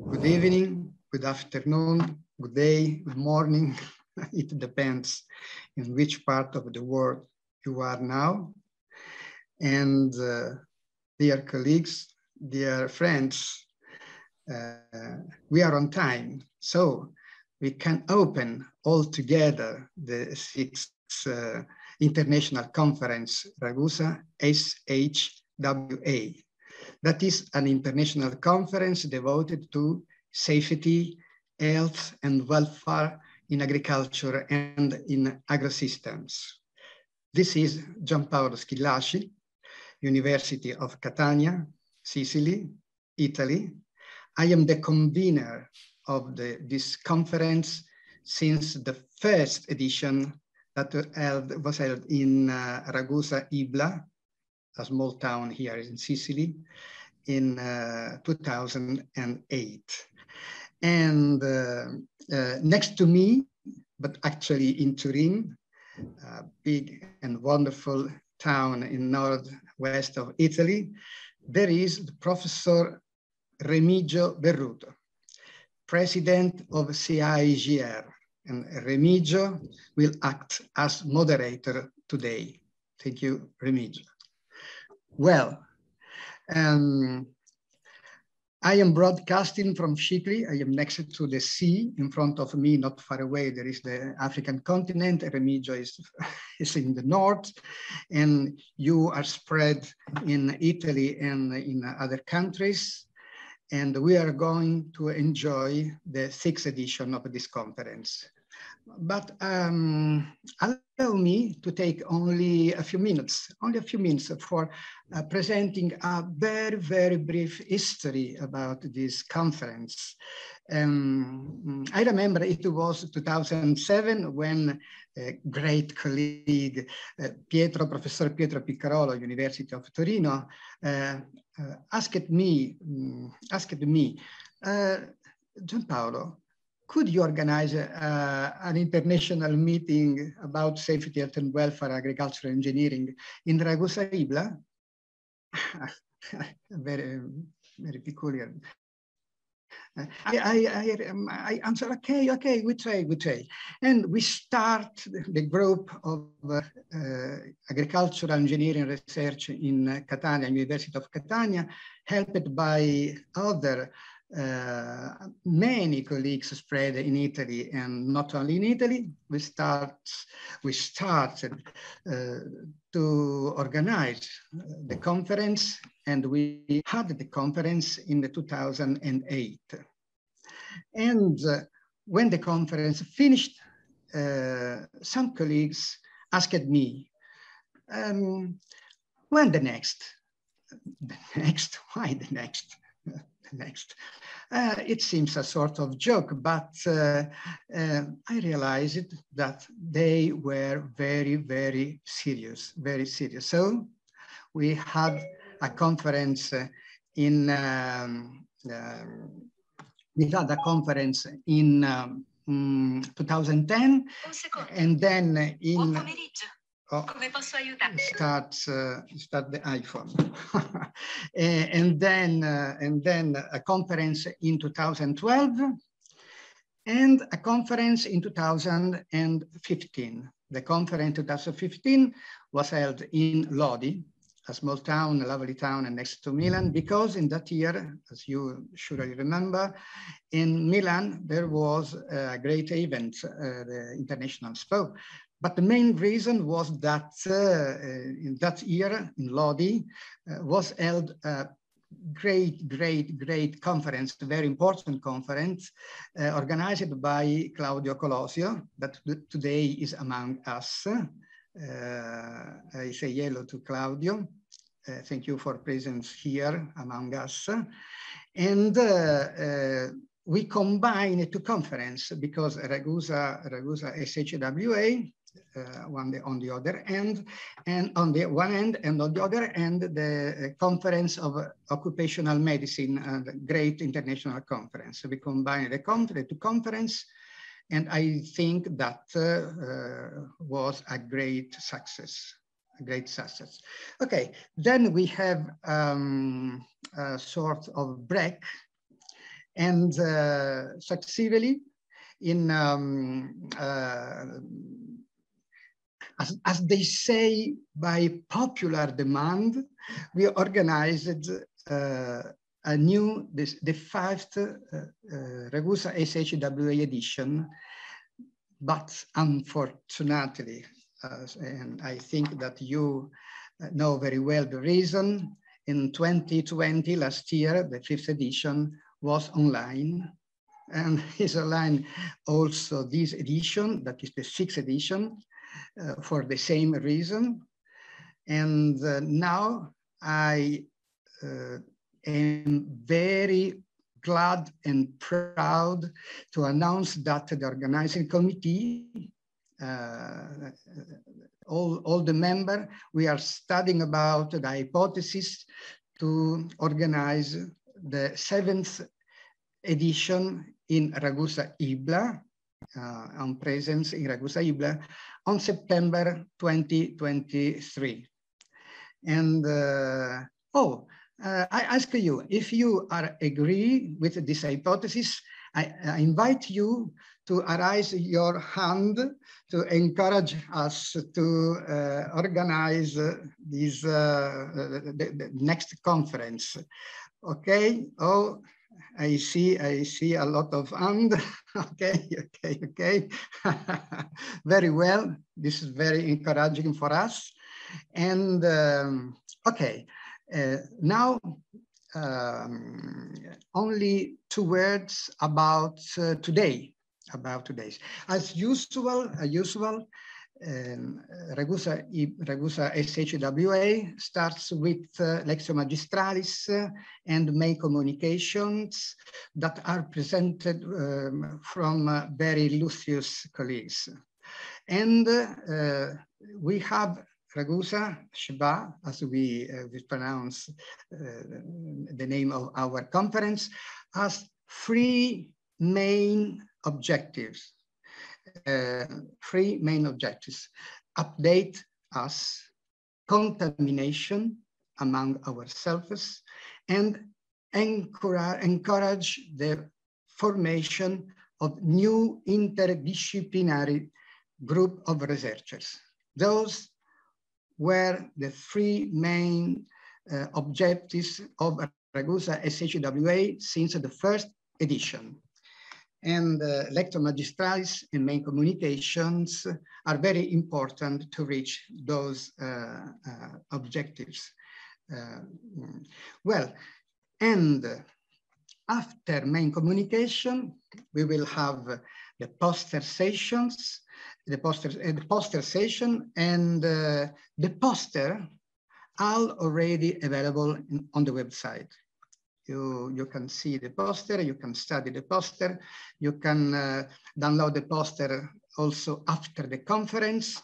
Good evening, good afternoon, good day, good morning. It depends in which part of the world you are now. And dear colleagues, dear friends, we are on time. So we can open all together the sixth International Conference Ragusa SHWA. That is an international conference devoted to safety, health, and welfare in agriculture and in agrosystems. This is Giampaolo Schillaci, University of Catania, Sicily, Italy. I am the convener of this conference since the first edition that was held in Ragusa Ibla, a small town here in Sicily, in 2008. And next to me, but actually in Turin, a big and wonderful town in northwest of Italy, there is the Professor Remigio Berruto, President of CIGR. And Remigio will act as moderator today. Thank you, Remigio. Well, I am broadcasting from Chipre. I am next to the sea. In front of me, not far away, there is the African continent. Remigio is in the north, and you are spread in Italy and in other countries. And we are going to enjoy the sixth edition of this conference. But allow me to take only a few minutes for presenting a very, very brief history about this conference. I remember it was 2007 when a great colleague, Professor Pietro Piccarolo, University of Torino, asked me, Giampaolo, could you organize an international meeting about safety, health, and welfare, agricultural engineering in Ragusa Ibla? Very, very peculiar. I answered, okay, we try. And we start the group of agricultural engineering research in Catania, University of Catania, helped by other many colleagues spread in Italy, and not only in Italy. We started to organize the conference, and we had the conference in 2008. And when the conference finished, some colleagues asked me, when the next? The next? Why the next? Next. It seems a sort of joke, but I realized that they were very, very serious, very serious. So we had a conference in 2010, and then in start the iPhone. and then a conference in 2012 and a conference in 2015. The conference in 2015 was held in Lodi, a small town, a lovely town next to Milan, because in that year, as you surely remember, in Milan, there was a great event, the International Expo. But the main reason was that in that year in Lodi was held a great conference, a very important conference organized by Claudio Colosio, that today is among us. I say hello to Claudio. Thank you for presence here among us. And we combine two conferences because Ragusa SHWA on the other end, and on the one end, and on the other end, the conference of occupational medicine, the great international conference. So we combine the two conferences, and I think that was a great success. Okay, then we have a sort of break, And successively, in as they say, by popular demand, we organized the fifth Ragusa SHWA edition, but unfortunately, and I think that you know very well the reason, in 2020, last year, the 5th edition was online, and is online also this edition, that is the 6th edition, for the same reason. And now I am very glad and proud to announce that the organizing committee, all the members, we are studying about the hypothesis to organize the 7th edition in Ragusa Ibla, on presence in Ragusa Ibla, on September 2023. And I ask you, if you are agree with this hypothesis, I invite you to raise your hand to encourage us to organize this the next conference. Okay. Oh, I see a lot of hand. Okay. Very well. This is very encouraging for us. And okay, now only 2 words about today. As usual, Ragusa SHWA starts with Lectio Magistralis and main communications that are presented from very illustrious colleagues. And we have Ragusa Shba, as we pronounce the name of our conference, has 3 main objectives. Update us, contamination among ourselves, and encourage the formation of new interdisciplinary group of researchers. Those were the 3 main objectives of Ragusa SHWA since the 1st edition. And Lectio Magistralis and main communications are very important to reach those objectives. Well, and after main communication, we will have the poster sessions, the poster session, and the poster are already available on the website. You can see the poster, you can study the poster, you can download the poster also after the conference.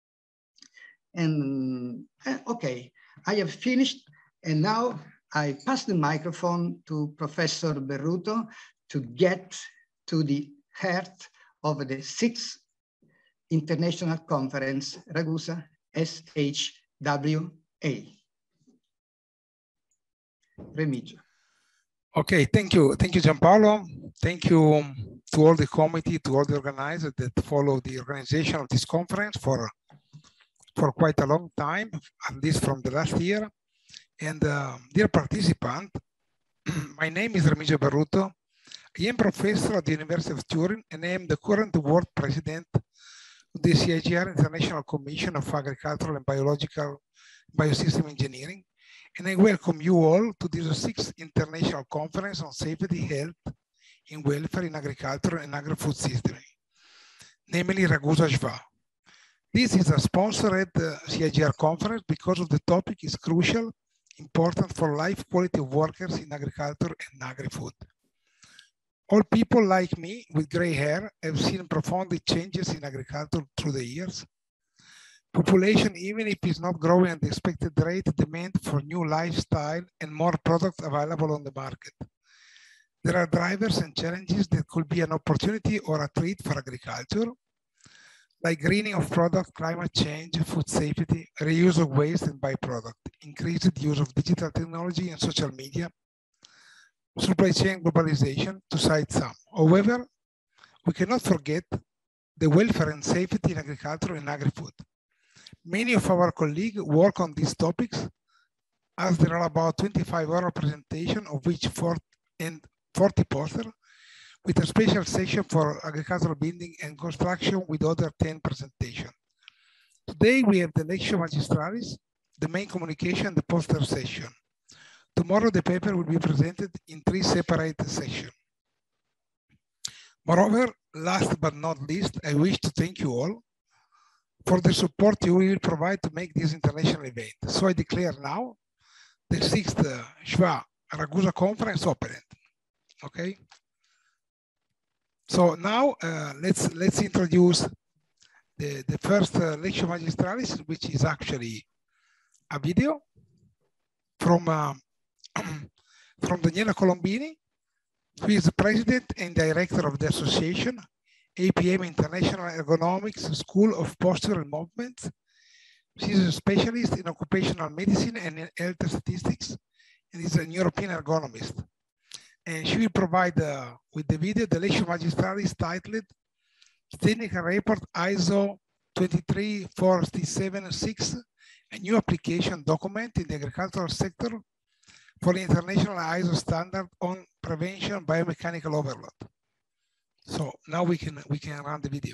And okay, I have finished, and now I pass the microphone to Professor Berruto to get to the heart of the 6th International Conference, Ragusa SHWA. Remigio. Okay, thank you, Gianpaolo. Thank you to all the committee, to all the organizers that follow the organization of this conference for quite a long time, at least from the last year. And dear participant, my name is Remigio Berruto. I am professor at the University of Turin, and I am the current world president of the CIGR International Commission of Agricultural and Biosystem Engineering. And I welcome you all to this 6th International Conference on Safety, Health, and Welfare in Agriculture and Agri-Food Systems, namely Ragusa SHWA. This is a sponsored CIGR conference because of the topic is crucial, important for life quality of workers in agriculture and agri-food. All people like me with gray hair have seen profound changes in agriculture through the years. Population, even if it's not growing at the expected rate, demand for new lifestyle and more products available on the market. There are drivers and challenges that could be an opportunity or a threat for agriculture, like greening of product, climate change, food safety, reuse of waste and byproduct, increased use of digital technology and social media, supply chain globalization, to cite some. However, we cannot forget the welfare and safety in agriculture and agri-food. Many of our colleagues work on these topics, as there are about 25 oral presentations, of which 40 posters, with a special section for agricultural building and construction with other 10 presentations. Today we have the lecture magistralis, the main communication, the poster session. Tomorrow the paper will be presented in 3 separate sessions. Moreover, last but not least, I wish to thank you all for the support you will provide to make this international event. So I declare now the 6th SHWA Ragusa conference opened. Okay. So now let's introduce the first lecture magistralis, which is actually a video from Daniela Colombini, who is the president and director of the association APM International Ergonomics School of Posture and Movement. She is a specialist in occupational medicine and health statistics, and is a European ergonomist. And she will provide with the video the lecture magistralis titled Technical Report ISO 23476, a new application document in the agricultural sector for the international ISO standard on prevention biomechanical overload. So now we can run the video.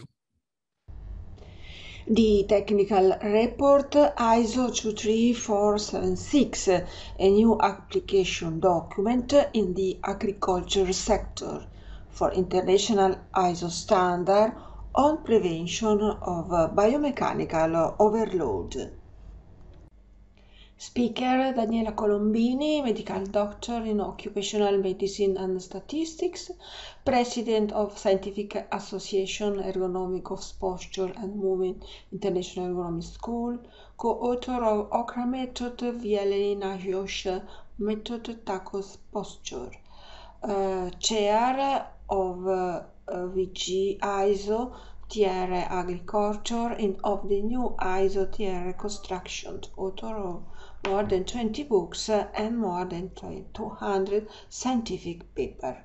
The technical report ISO 23476, a new application document in the agriculture sector for international ISO standard on prevention of biomechanical overload. Speaker Daniela Colombini, medical doctor in occupational medicine and statistics, president of Scientific Association Ergonomic of Posture and Movement International Ergonomic School, co-author of OCRA method Vielina Josh method TACOS posture, chair of VG ISO TR Agriculture and of the new ISO TR Construction, author of more than 20 books and more than 200 scientific papers.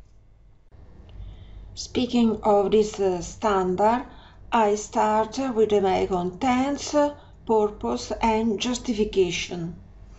Speaking of this standard, I start with the main contents, purpose and justification.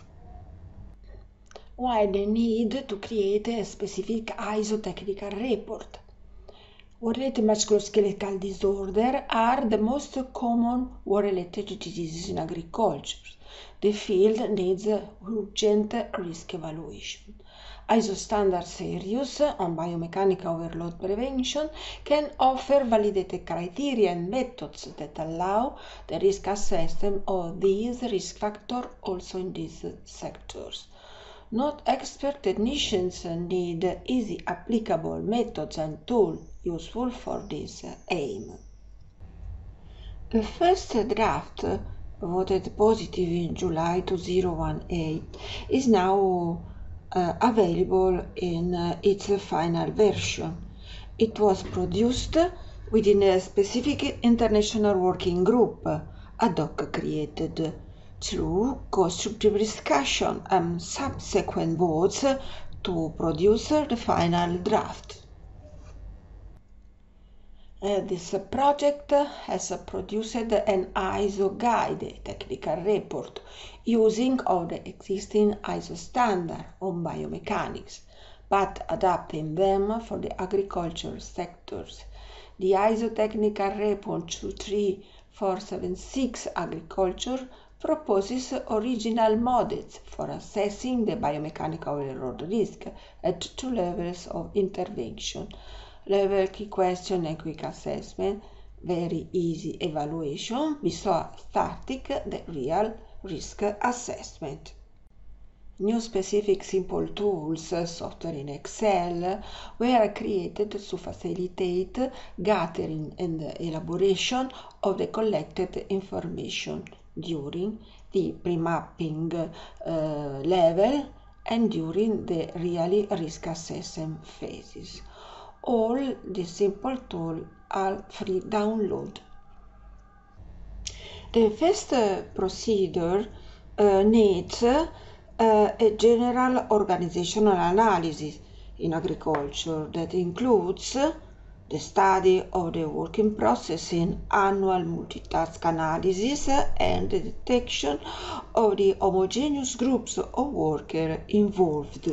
Why the need to create a specific ISO technical report? War-related musculoskeletal disorders are the most common war-related diseases in agriculture. The field needs urgent risk evaluation. ISO standard series on biomechanical overload prevention can offer validated criteria and methods that allow the risk assessment of these risk factors also in these sectors. Not expert technicians need easy applicable methods and tools useful for this aim. The first draft, voted positive in July 2018, is now available in its final version. It was produced within a specific international working group, ad hoc created, through constructive discussion and subsequent votes to produce the final draft. This project has produced an ISO guide technical report using of the existing ISO standard on biomechanics, but adapting them for the agricultural sectors. The ISO technical report 23476 agriculture proposes original models for assessing the biomechanical overload risk at 2 levels of intervention. Level key question and quick assessment, very easy evaluation, before starting the real risk assessment. New specific simple tools, software in Excel, were created to facilitate gathering and elaboration of the collected information during the pre-mapping level and during the really risk assessment phases. All the simple tools are free download. The first procedure needs a general organizational analysis in agriculture that includes the study of the working process in annual multitask analysis and the detection of the homogeneous groups of workers involved.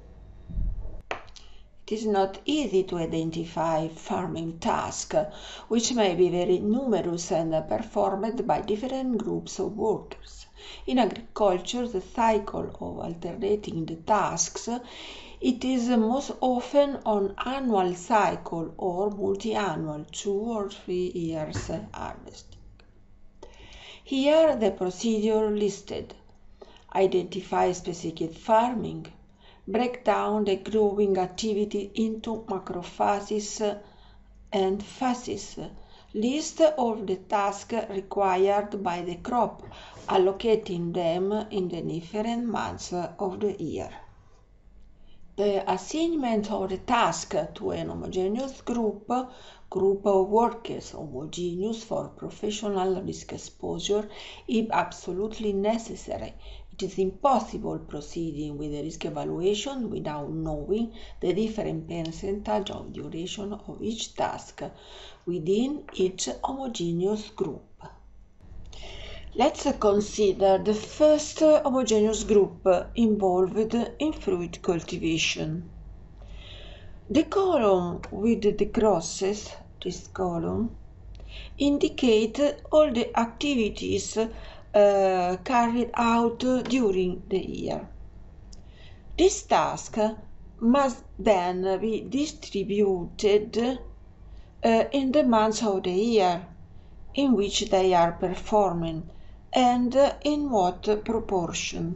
It is not easy to identify farming tasks, which may be very numerous and performed by different groups of workers. In agriculture, the cycle of alternating the tasks, it is most often on annual cycle or multi-annual, 2 or 3 years harvesting. Here the procedure listed: identify specific farming, break down the growing activity into macrophases and phases, list all the tasks required by the crop, allocating them in the different months of the year. The assignment of the task to an homogeneous group of workers homogeneous for professional risk exposure is absolutely necessary. It is impossible proceeding with the risk evaluation without knowing the different percentage of duration of each task within each homogeneous group. Let's consider the first homogeneous group involved in fruit cultivation. The column with the crosses, this column, indicate all the activities carried out during the year. This task must then be distributed in the months of the year in which they are performing, and in what proportion.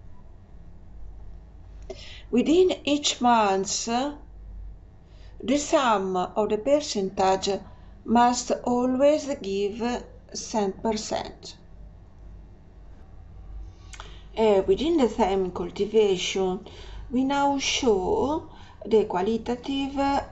Within each month, the sum of the percentage must always give 10%. Within the same cultivation, we now show the qualitative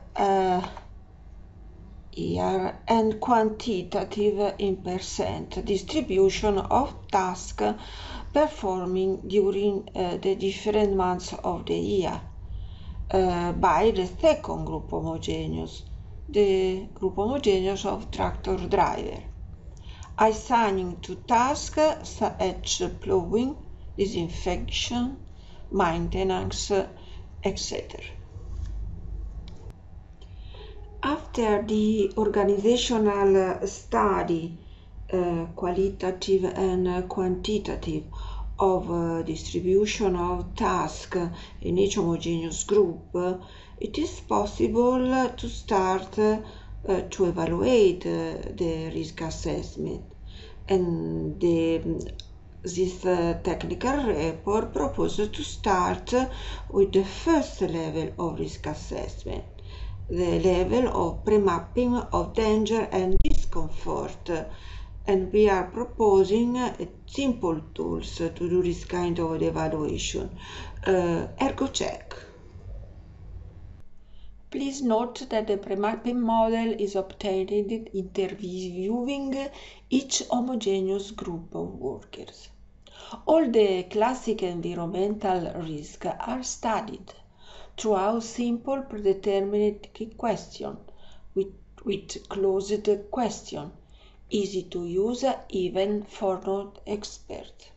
year and quantitative in percent distribution of tasks performing during the different months of the year by the second group homogeneous, the group homogeneous of tractor driver, assigning to tasks such as plowing, disinfection, maintenance, etc. After the organizational study, qualitative and quantitative, of distribution of tasks in each homogeneous group, it is possible to start to evaluate the risk assessment. And this technical report proposes to start with the first level of risk assessment, the level of pre-mapping of danger and discomfort, and we are proposing simple tools to do this kind of evaluation. ErgoCheck. Please note that the pre-mapping model is obtained interviewing each homogeneous group of workers. All the classic environmental risks are studied throughout simple predetermined questions with closed question, easy to use even for non-experts.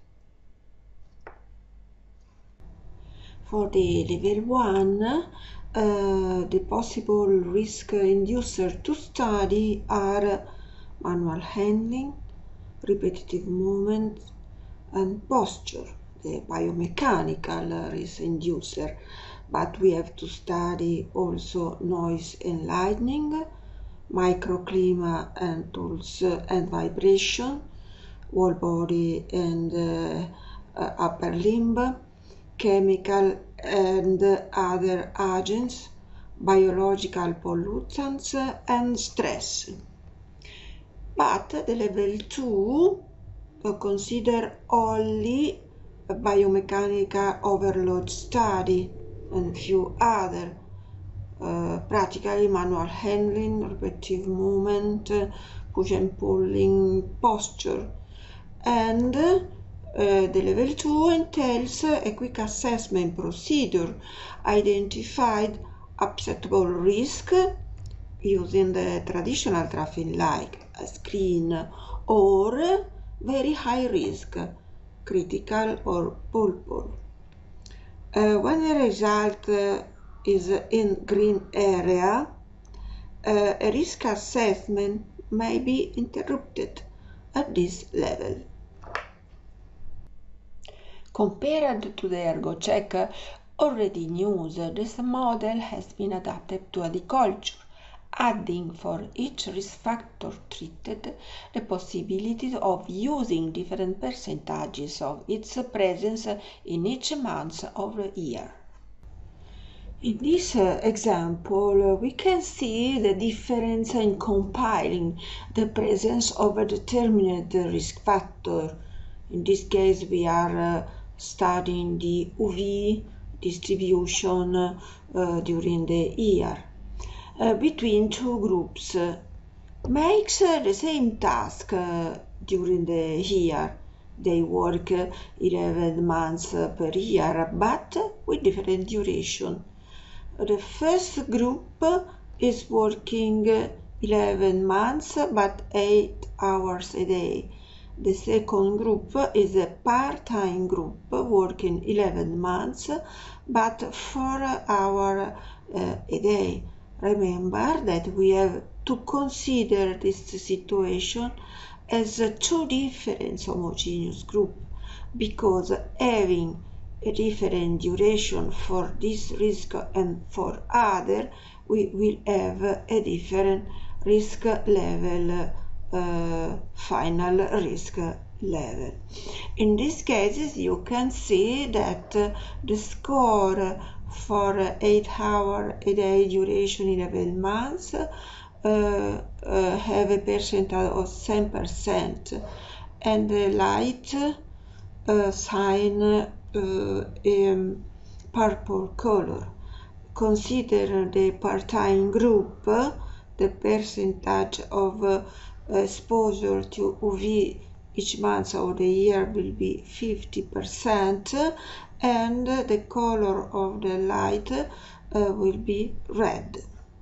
For the level 1, the possible risk inducer to study are manual handling, repetitive movements, and posture, the biomechanical risk inducer. But we have to study also noise and lighting, microclimate and tools and vibration, whole body and upper limb, chemical and other agents, biological pollutants and stress. But the level 2 consider only biomechanical overload study and few other, practically manual handling, repetitive movement, push and pulling, posture, and The level 2 entails a quick assessment procedure, identified acceptable risk using the traditional tracking like a screen, or very high risk, critical or purple. When the result is in green area, a risk assessment may be interrupted at this level. Compared to the ErgoCheck already in use, this model has been adapted to agriculture, adding for each risk factor treated the possibility of using different percentages of its presence in each month of the year. In this example, we can see the difference in compiling the presence of a determined risk factor. In this case, we are studying the UV distribution during the year. Between two groups makes the same task during the year. They work 11 months per year, but with different duration. The first group is working 11 months but 8 hours a day. The second group is a part-time group working 11 months but 4 hours a day. Remember that we have to consider this situation as two different homogeneous groups, because having a different duration for this risk and for other, we will have a different risk level, final risk level. In these cases, you can see that the score for 8 hours a day duration 11 months have a percentage of 10%, and the light sign in purple color. Consider the part-time group, the percentage of exposure to UV each month of the year will be 50%, and the color of the light will be red.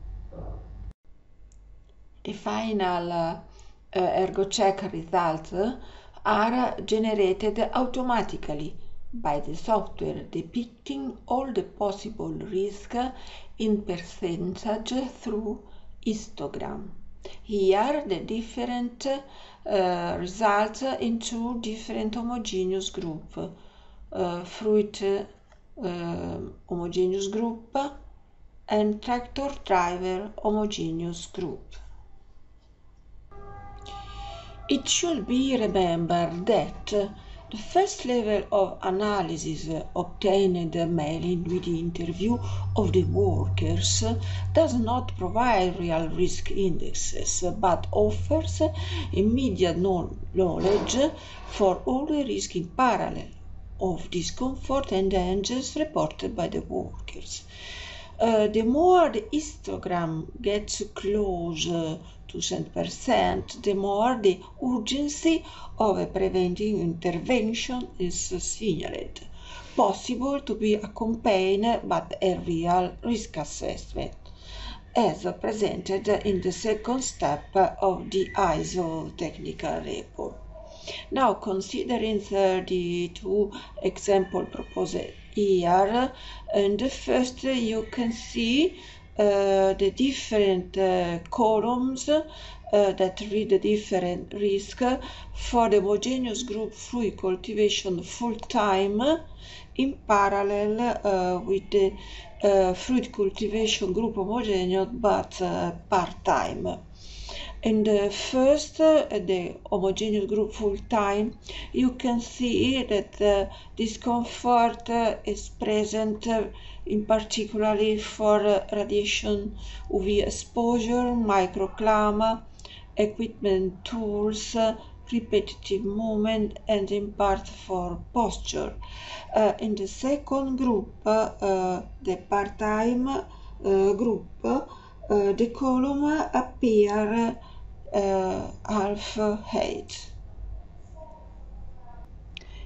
The final ErgoCheck results are generated automatically by the software, depicting all the possible risk in percentage through histogram. Here the different results in two different homogeneous groups, fruit homogeneous group and tractor driver homogeneous group. It should be remembered that the first level of analysis obtained mainly with the interview of the workers does not provide real risk indexes, but offers immediate knowledge for all the risks in parallel of discomfort and dangers reported by the workers. The more the histogram gets close to 100%, the more the urgency of a preventive intervention is signaled, possible to be accompanied by a real risk assessment, as presented in the second step of the ISO technical report. Now, considering 32 examples proposed here, in the first you can see the different columns that read the different risk for the homogeneous group fruit cultivation full-time in parallel with the fruit cultivation group homogeneous but part-time. In the first, the homogeneous group full-time, you can see that discomfort is present in particularly for radiation, UV exposure, microclimate, equipment tools, repetitive movement, and in part for posture. In the second group, the part-time group, the column appear half height.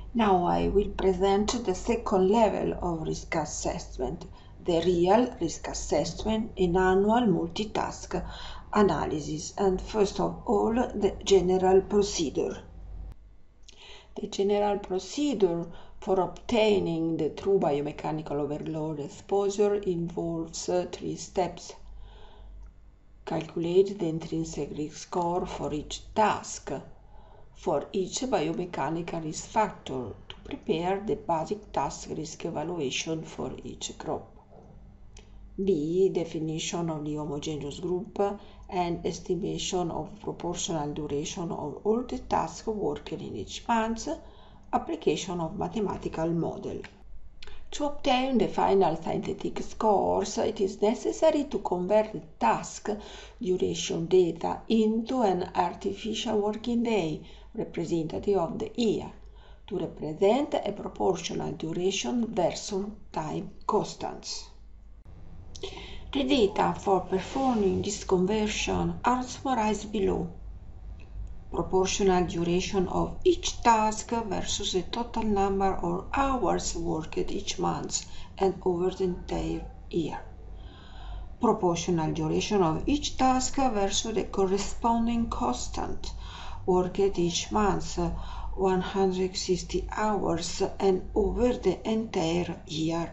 Now I will present the second level of risk assessment, the real risk assessment in annual multitask analysis, and first of all, the general procedure. The general procedure for obtaining the true biomechanical overload exposure involves 3 steps. Calculate the intrinsic risk score for each task, for each biomechanical risk factor, to prepare the basic task risk evaluation for each group. B. Definition of the homogeneous group and estimation of proportional duration of all the tasks worked in each month. Application of mathematical model. To obtain the final synthetic scores, it is necessary to convert the task duration data into an artificial working day representative of the year to represent a proportional duration versus time constants. The data for performing this conversion are summarized below. Proportional duration of each task versus the total number of hours worked each month and over the entire year. Proportional duration of each task versus the corresponding constant worked each month, 160 hours, and over the entire year,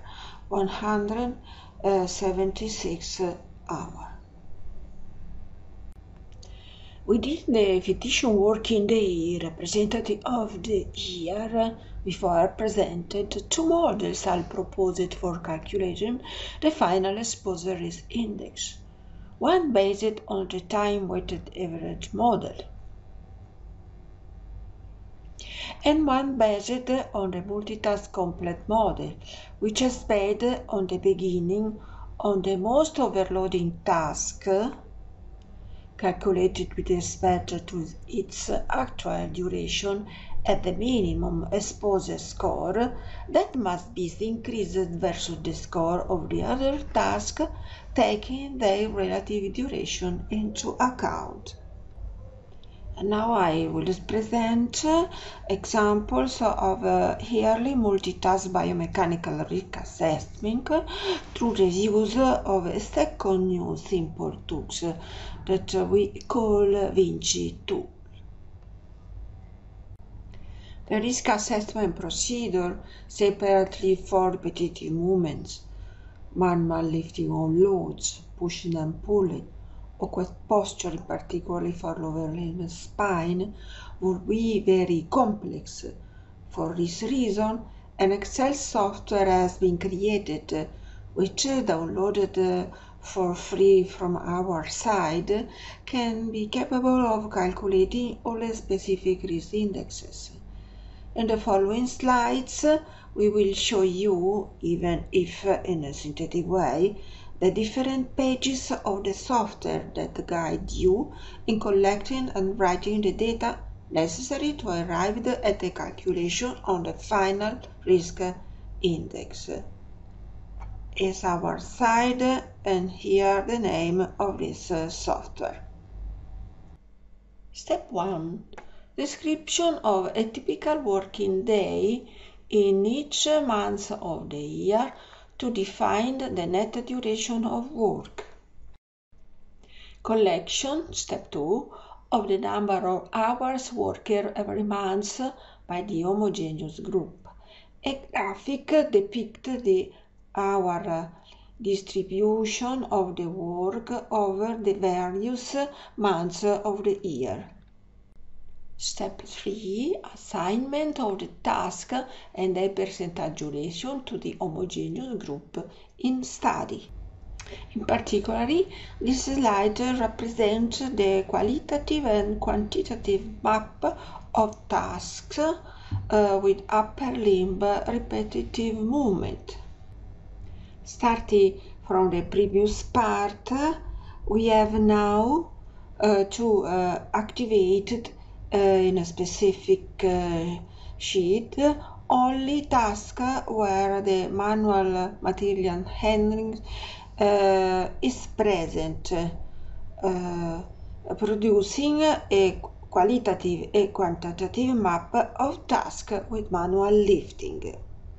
176 hours. Within the fictitious working day representative of the year, before presented, 2 models are proposed for calculating the final exposure risk index. One based on the time-weighted average model, and one based on the multitask complete model, which is based on the beginning on the most overloading task, calculated with respect to its actual duration at the minimum exposure score that must be increased versus the score of the other task, taking their relative duration into account. And now I will present examples of yearly multitask biomechanical risk assessment through the use of a second new simple tools that we call Vinci tool. The risk assessment procedure separately for repetitive movements, manual lifting of loads, pushing and pulling, or posture, particularly for lower limb spine, would be very complex. For this reason, an Excel software has been created, which, downloaded for free from our side, can be capable of calculating all the specific risk indexes. In the following slides, we will show you, even if in a synthetic way, the different pages of the software that guide you in collecting and writing the data necessary to arrive at the calculation on the final risk index. Is our side, and here the name of this software. Step 1. Description of a typical working day in each month of the year to define the net duration of work. Collection, step 2, of the number of hours worked every month by the homogeneous group. A graphic depicts the hour distribution of the work over the various months of the year. Step 3, assignment of the task and a percentage duration to the homogeneous group in study. In particular, this slide represents the qualitative and quantitative map of tasks with upper limb repetitive movement. Starting from the previous part, we have now to activate in a specific sheet only tasks where the manual material handling is present, producing a qualitative and quantitative map of tasks with manual lifting.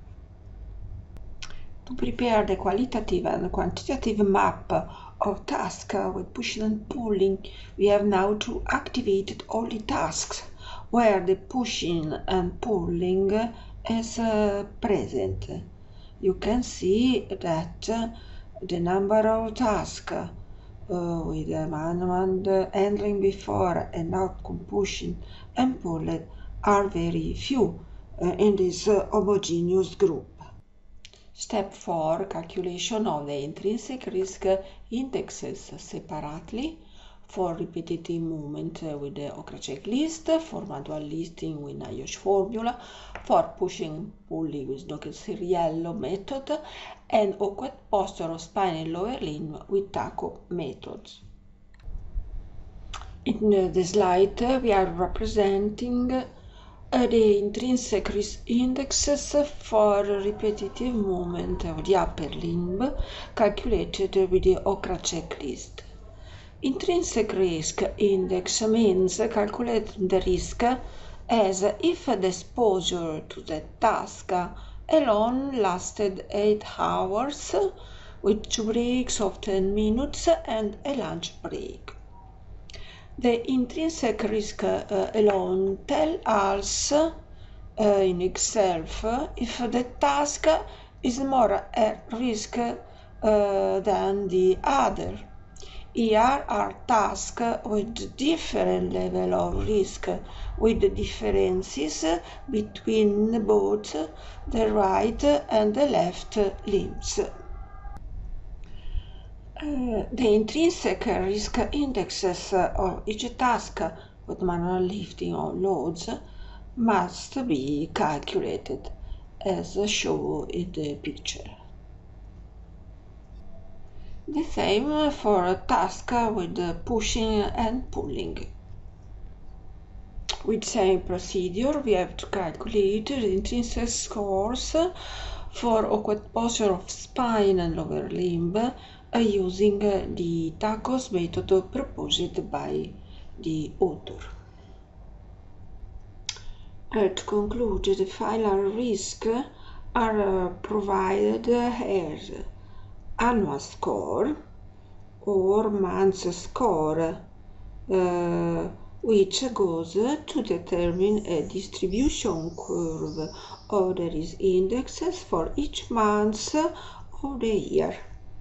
To prepare the qualitative and quantitative map of tasks with pushing and pulling, we have now to activate all the tasks where the pushing and pulling is present. You can see that the number of tasks with the manual handling before and outcome pushing and pulling are very few in this homogeneous group. Step 4. Calculation of the intrinsic risk indexes separately for repetitive movement with the Okra checklist, for manual lifting with NIOSH formula, for pushing pulling with Noether-Ciriello method, and awkward posture of spine and lower limb with TACO methods. In the slide we are representing the intrinsic risk indexes for repetitive movement of the upper limb calculated with the Okra checklist. Intrinsic risk index means calculating the risk as if the exposure to the task alone lasted 8 hours with 2 breaks of 10 minutes and a lunch break. The intrinsic risk alone tells us in itself if the task is more at risk than the other. Here are tasks with different level of risk, with differences between both the right and the left limbs. The intrinsic risk indexes of each task with manual lifting of loads must be calculated, as shown in the picture. The same for a task with pushing and pulling. With the same procedure, we have to calculate the intrinsic scores for awkward posture of spine and lower limb using the TACO's method proposed by the author. To conclude, the final risks are provided as annual score or month score, which goes to determine a distribution curve of the risk indexes for each month of the year.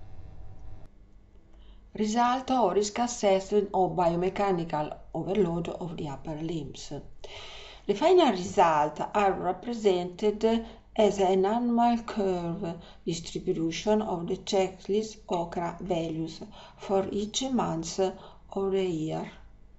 Result of risk assessment of biomechanical overload of the upper limbs. The final results are represented as an annual curve distribution of the checklist Okra values for each month of the year.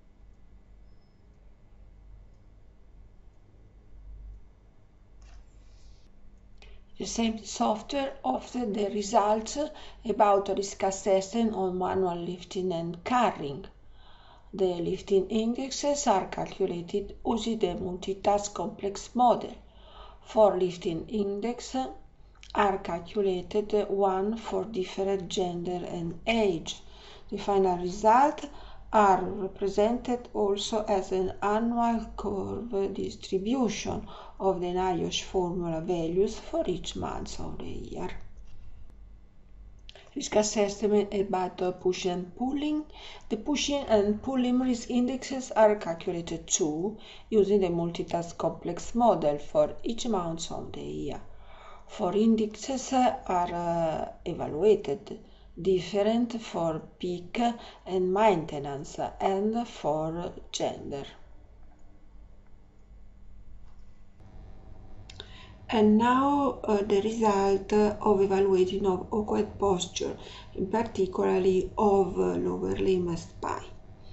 The same software offers the results about risk assessment on manual lifting and carrying. The lifting indexes are calculated using the multitask complex model. For lifting index are calculated one for different gender and age. The final results are represented also as an annual curve distribution of the NIOSH formula values for each month of the year. Risk assessment about pushing and pulling. The pushing and pulling risk indexes are calculated too using the multitask complex model for each month of the year. Four indexes are evaluated, different for peak and maintenance and for gender. And now the result of evaluating of awkward posture, in particularly of lower limb and spine.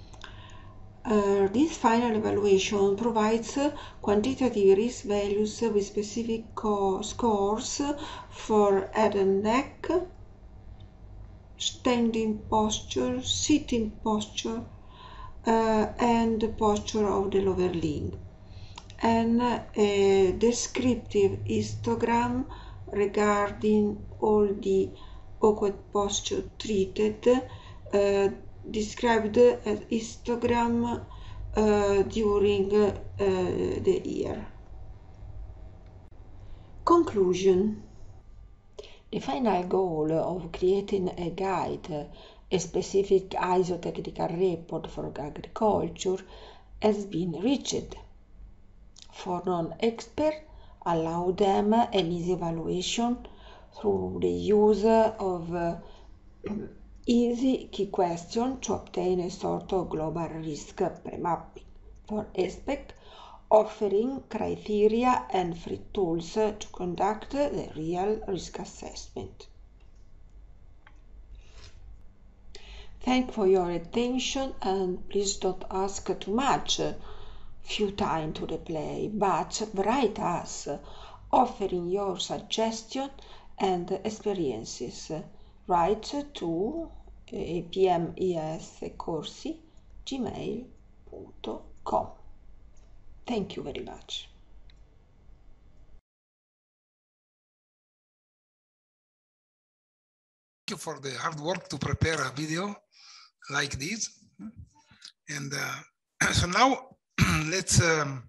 This final evaluation provides quantitative risk values with specific scores for head and neck, standing posture, sitting posture, and the posture of the lower limb, and a descriptive histogram regarding all the awkward posture treated, described as histogram during the year. Conclusion. The final goal of creating a guide, a specific ISO technical report for agriculture, has been reached. For non-experts, allow them an easy evaluation through the use of easy key questions to obtain a sort of global risk pre-mapping. For experts, offering criteria and free tools to conduct the real risk assessment. Thank you for your attention, and please don't ask too much. Few time to replay, but write us, offering your suggestions and experiences. Write to apmesecorsi@gmail.com. Thank you very much. Thank you for the hard work to prepare a video like this. And so now let's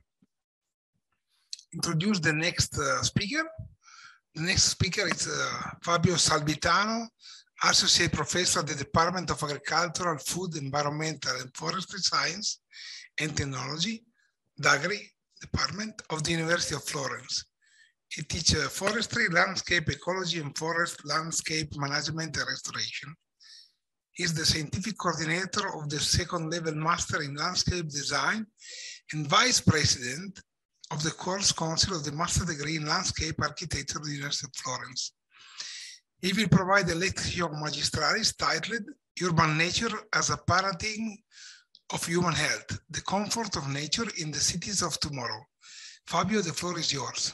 introduce the next speaker. The next speaker is Fabio Salvitano, Associate Professor at the Department of Agricultural, Food, Environmental and Forestry Science and Technology, DAGRI Department of the University of Florence. He teaches forestry, landscape ecology, and forest landscape management and restoration. He is the scientific coordinator of the second level master in landscape design and vice president of the course council of the master degree in landscape architecture at the University of Florence. He will provide a lectio magistralis titled Urban Nature as a Paradigm of Human Health, the Comfort of Nature in the Cities of Tomorrow. Fabio, the floor is yours.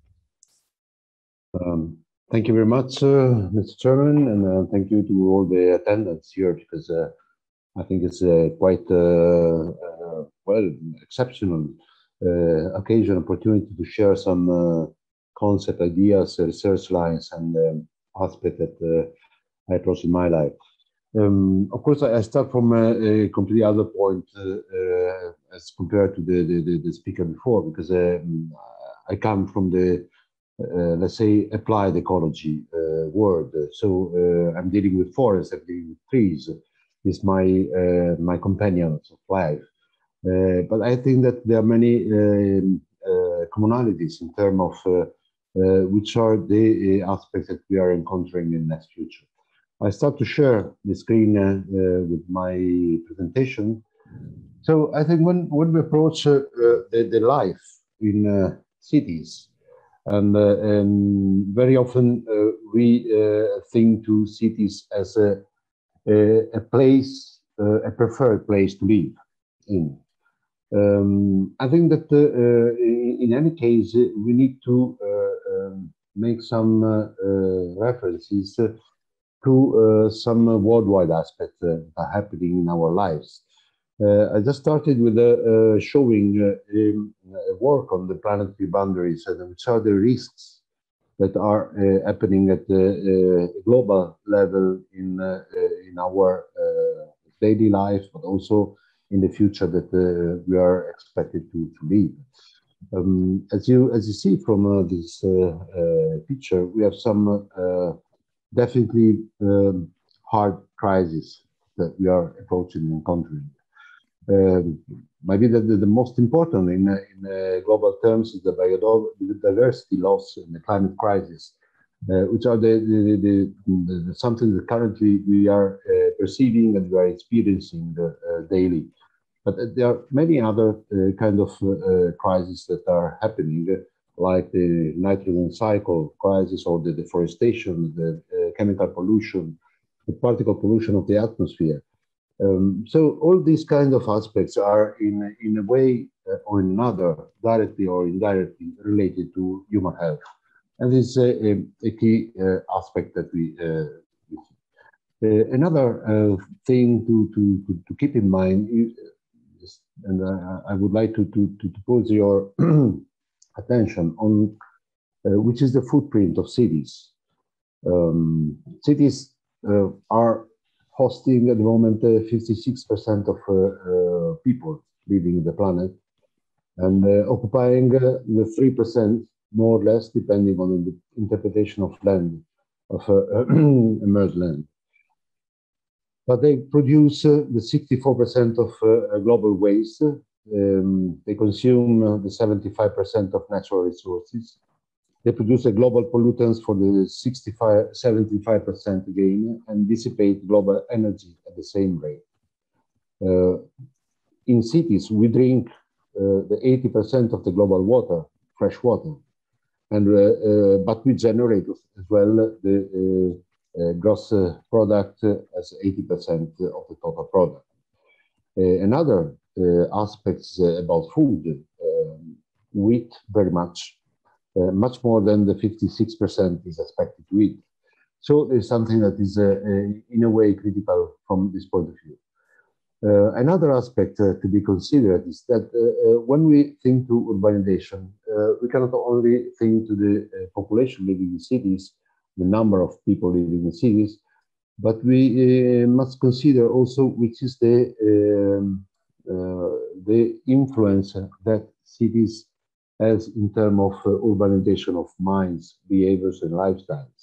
Thank you very much, Mr. Chairman, and thank you to all the attendants here, because I think it's quite well, exceptional occasion, opportunity to share some concept, ideas, research lines, and aspects that I approach in my life. Of course, I start from a completely other point as compared to the speaker before, because I come from the let's say applied ecology world. So I'm dealing with forests, I'm dealing with trees. Is my companions of life. But I think that there are many commonalities in terms of which are the aspects that we are encountering in the next future. I start to share the screen with my presentation. So I think when we approach the life in cities, and very often we think to cities as a place, a preferred place to live in. I think that in any case, we need to make some references to some worldwide aspects that are happening in our lives. I just started with showing work on the planetary boundaries and which are the risks that are happening at the global level in our daily life, but also in the future that we are expected to live. As you see from this picture, we have some definitely hard crises that we are approaching and encountering. Maybe the most important in global terms is the biodiversity loss and the climate crisis, which are something that currently we are perceiving and we are experiencing daily. But there are many other kind of crises that are happening, like the nitrogen cycle crisis or the deforestation, the chemical pollution, the particle pollution of the atmosphere. So all these kind of aspects are in a way or another, directly or indirectly related to human health. And this is a key aspect that we see. Another thing to keep in mind is, and I would like to pose your attention on which is the footprint of cities. Cities are hosting at the moment 56% of people living on the planet, and occupying the 3%, more or less, depending on the interpretation of land, of emerged land. But they produce the 64% of global waste. They consume the 75% of natural resources. They produce a global pollutants for the 75% again, and dissipate global energy at the same rate. In cities, we drink the 80% of the global water, fresh water, and but we generate as well the gross product as 80% of the total product. Another aspect about food, wheat very much more than the 56% is expected to eat. So there's something that is in a way critical from this point of view. Another aspect to be considered is that when we think to urbanization, we cannot only think to the population living in cities, the number of people living in cities, but we must consider also which is the influence that cities has in terms of urbanization of minds, behaviors, and lifestyles.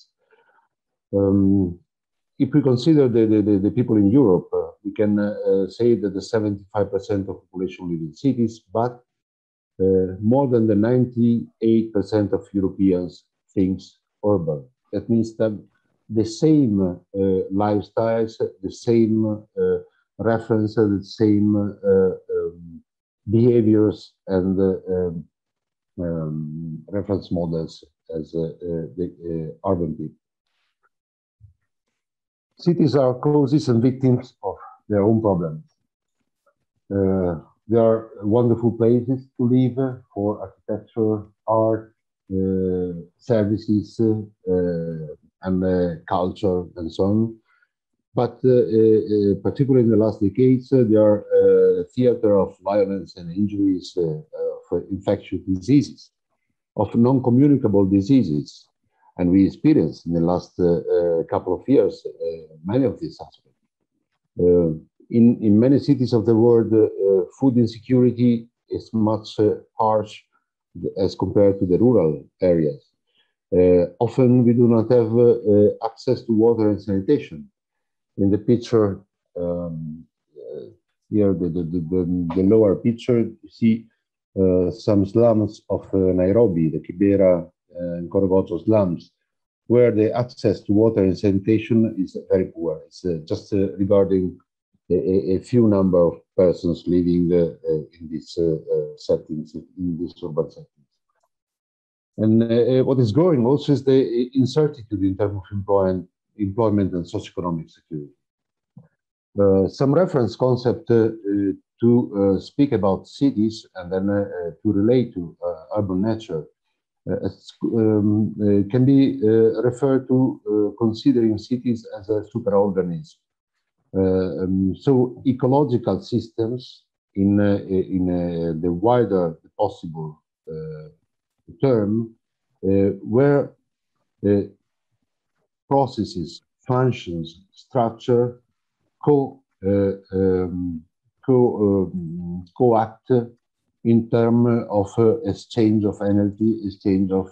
If we consider the people in Europe, we can say that the 75% of population live in cities, but more than the 98% of Europeans thinks urban. That means that the same lifestyles, the same references, the same behaviors and reference models as the urban people. Cities are causes and victims of their own problems. They are wonderful places to live for architecture, art, services, and culture, and so on. But particularly in the last decades, they are a theater of violence and injuries, of infectious diseases, of non-communicable diseases. And we experienced in the last couple of years many of these aspects. In many cities of the world, food insecurity is much harsh as compared to the rural areas. Often we do not have access to water and sanitation. In the picture here, the lower picture, you see some slums of Nairobi, the Kibera and Korogocho slums, where the access to water and sanitation is very poor. It's just regarding a few number of persons living in these settings, in these urban settings. And what is growing also is the incertitude in terms of employment and socioeconomic security. Some reference concept to speak about cities and then to relate to urban nature can be referred to considering cities as a superorganism. So ecological systems in the wider possible term, where processes, functions, structure co-act in terms of exchange of energy, exchange of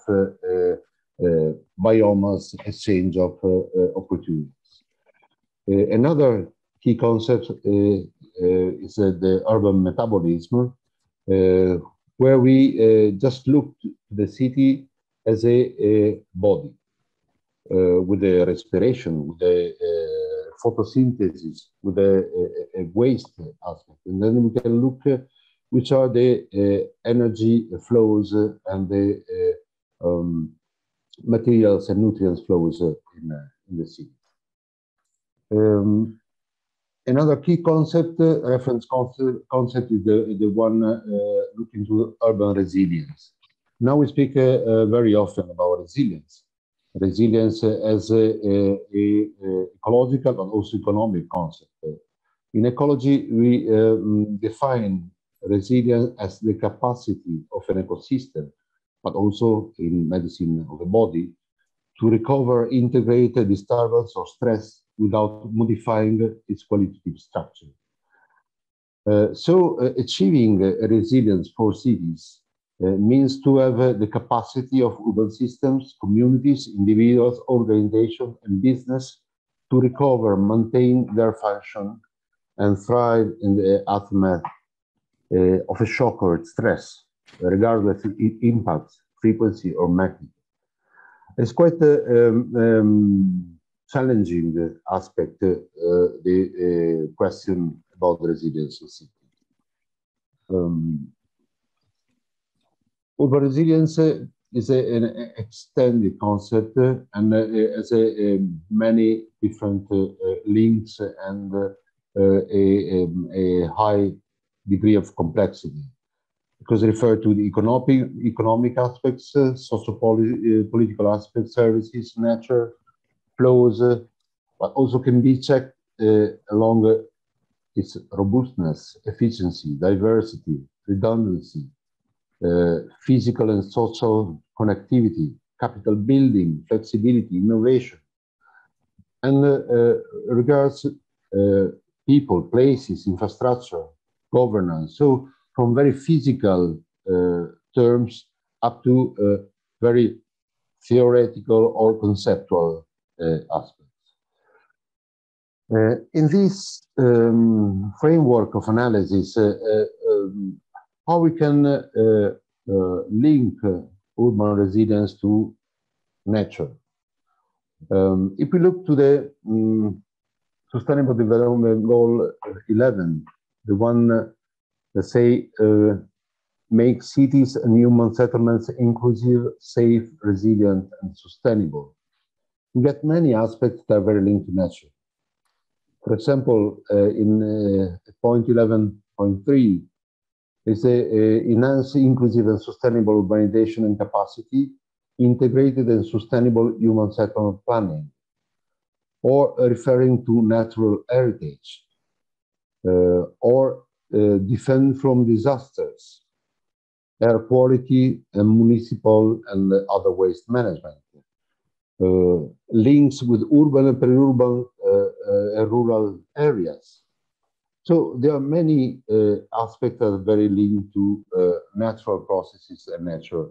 biomass, exchange of opportunities. Another key concept is the urban metabolism, where we just look to the city as a body, with the respiration, with the photosynthesis, with a waste aspect. And then we can look which are the energy flows and the materials and nutrients flows in the city. Another key concept, reference concept is the one looking to urban resilience. Now we speak very often about resilience. Resilience as a ecological but also economic concept. In ecology, we define resilience as the capacity of an ecosystem, but also in medicine of the body, to recover, integrate a disturbance or stress without modifying its qualitative structure. Achieving resilience for cities means to have the capacity of urban systems, communities, individuals, organizations, and business to recover, maintain their function, and thrive in the aftermath of a shock or stress, regardless of its impact, frequency, or magnitude. It's quite a challenging aspect, the question about resilience of city. Urban resilience is an extended concept and has many different links and a high degree of complexity, because it refers to the economic aspects, socio-political aspects, services, nature, flows, but also can be checked along its robustness, efficiency, diversity, redundancy, physical and social connectivity, capital building, flexibility, innovation, and regards people, places, infrastructure, governance. So from very physical terms up to very theoretical or conceptual aspects. In this framework of analysis, how we can link urban resilience to nature. If we look to the Sustainable Development Goal 11, the one that say make cities and human settlements inclusive, safe, resilient, and sustainable, we get many aspects that are very linked to nature. For example, in point 11.3, they say enhance inclusive and sustainable urbanization and capacity, integrated and sustainable human settlement planning, or referring to natural heritage, or defend from disasters, air quality, and municipal and other waste management. Links with urban and peri-urban rural areas. So there are many aspects that are very linked to natural processes and natural.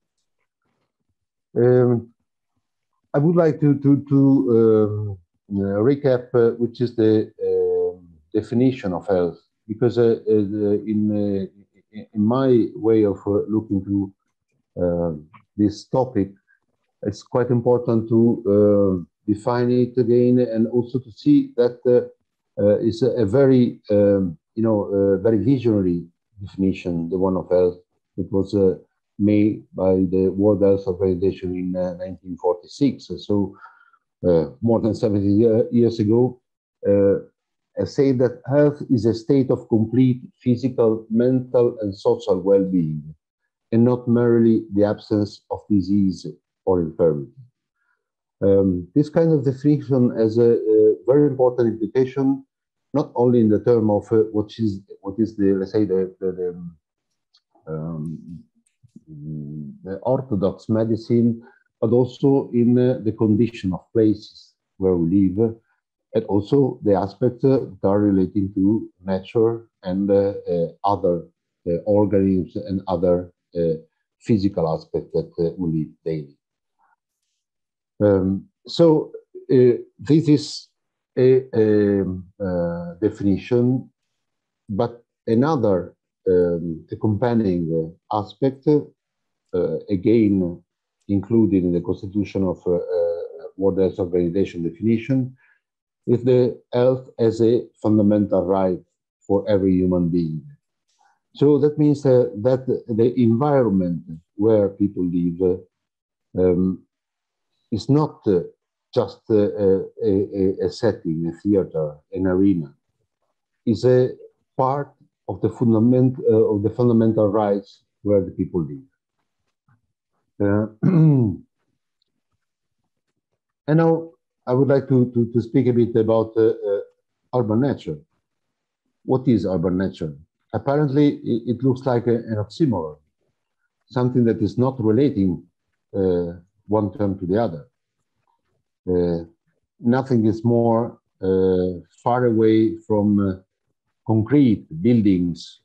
I would like to recap which is the definition of health, because in my way of looking to this topic, it's quite important to define it again, and also to see that it's a very, very visionary definition, the one of health. It was made by the World Health Organization in 1946. So more than 70 years ago, say that health is a state of complete physical, mental, and social well-being, and not merely the absence of disease or infirmity. This kind of definition has a very important implication, not only in the term of what is the, let's say, the orthodox medicine, but also in the condition of places where we live, and also the aspects that are relating to nature and other organisms and other physical aspects that we live daily. This is a definition, but another accompanying aspect, again included in the Constitution of World Health Organization definition, is the health as a fundamental right for every human being. So that means that the environment where people live is not just a setting, a theater, an arena. It's a part of the fundamental rights where the people live. And now I would like to speak a bit about urban nature. What is urban nature? Apparently, it looks like an oxymoron, something that is not relating one term to the other. Nothing is more far away from concrete buildings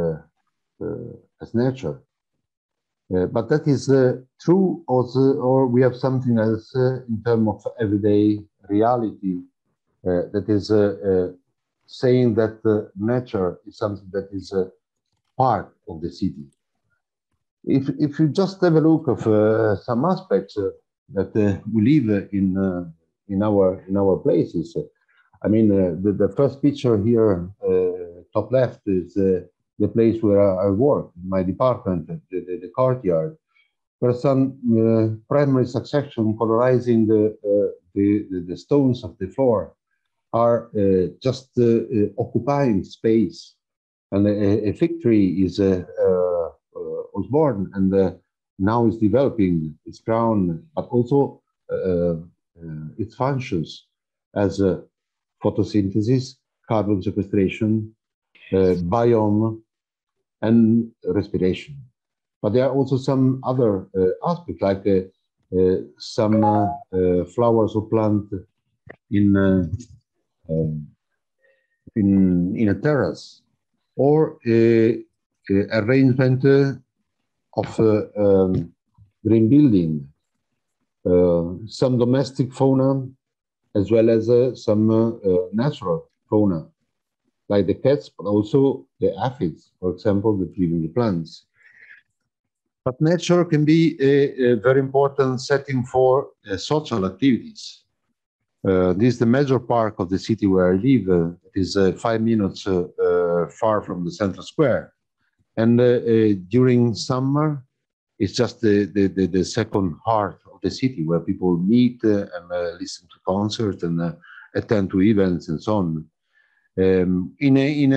as nature. But that is true also, or we have something else in terms of everyday reality that is saying that nature is something that is part of the city. If you just have a look of some aspects that we live in our places, I mean, the first picture here, top left, is the place where I work, my department, the courtyard. There are some primary succession colorizing the stones of the floor are just occupying space. And a fig tree is was born and now is developing its crown, but also its functions as photosynthesis, carbon sequestration, biome, and respiration. But there are also some other aspects, like some flowers or plants in a terrace, or arrangement of green building, some domestic fauna, as well as some natural fauna, like the cats, but also the aphids, for example, that live in the plants. But nature can be a very important setting for social activities. This is the major park of the city where I live. It is 5 minutes far from the central square. And during summer, it's just the second heart of the city where people meet and listen to concerts and attend to events and so on. In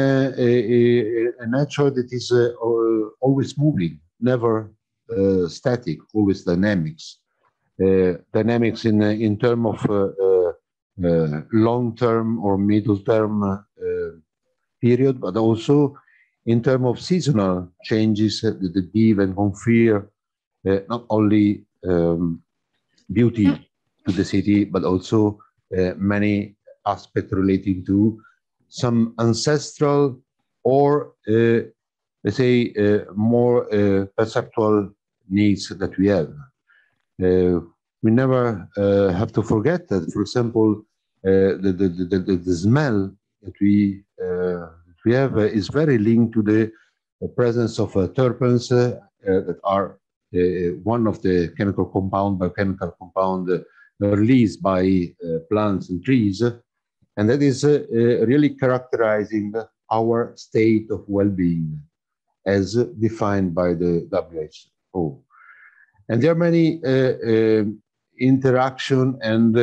a nature that is always moving, never static, always dynamics. Dynamics in terms of long-term or middle-term period, but also in terms of seasonal changes that give and confer not only beauty to the city, but also many aspects relating to some ancestral or, let's say, more perceptual needs that we have. We never have to forget that, for example, the smell that we have is very linked to the presence of terpenes that are one of the biochemical compound released by plants and trees. And that is really characterizing our state of well-being as defined by the WHO. And there are many interaction and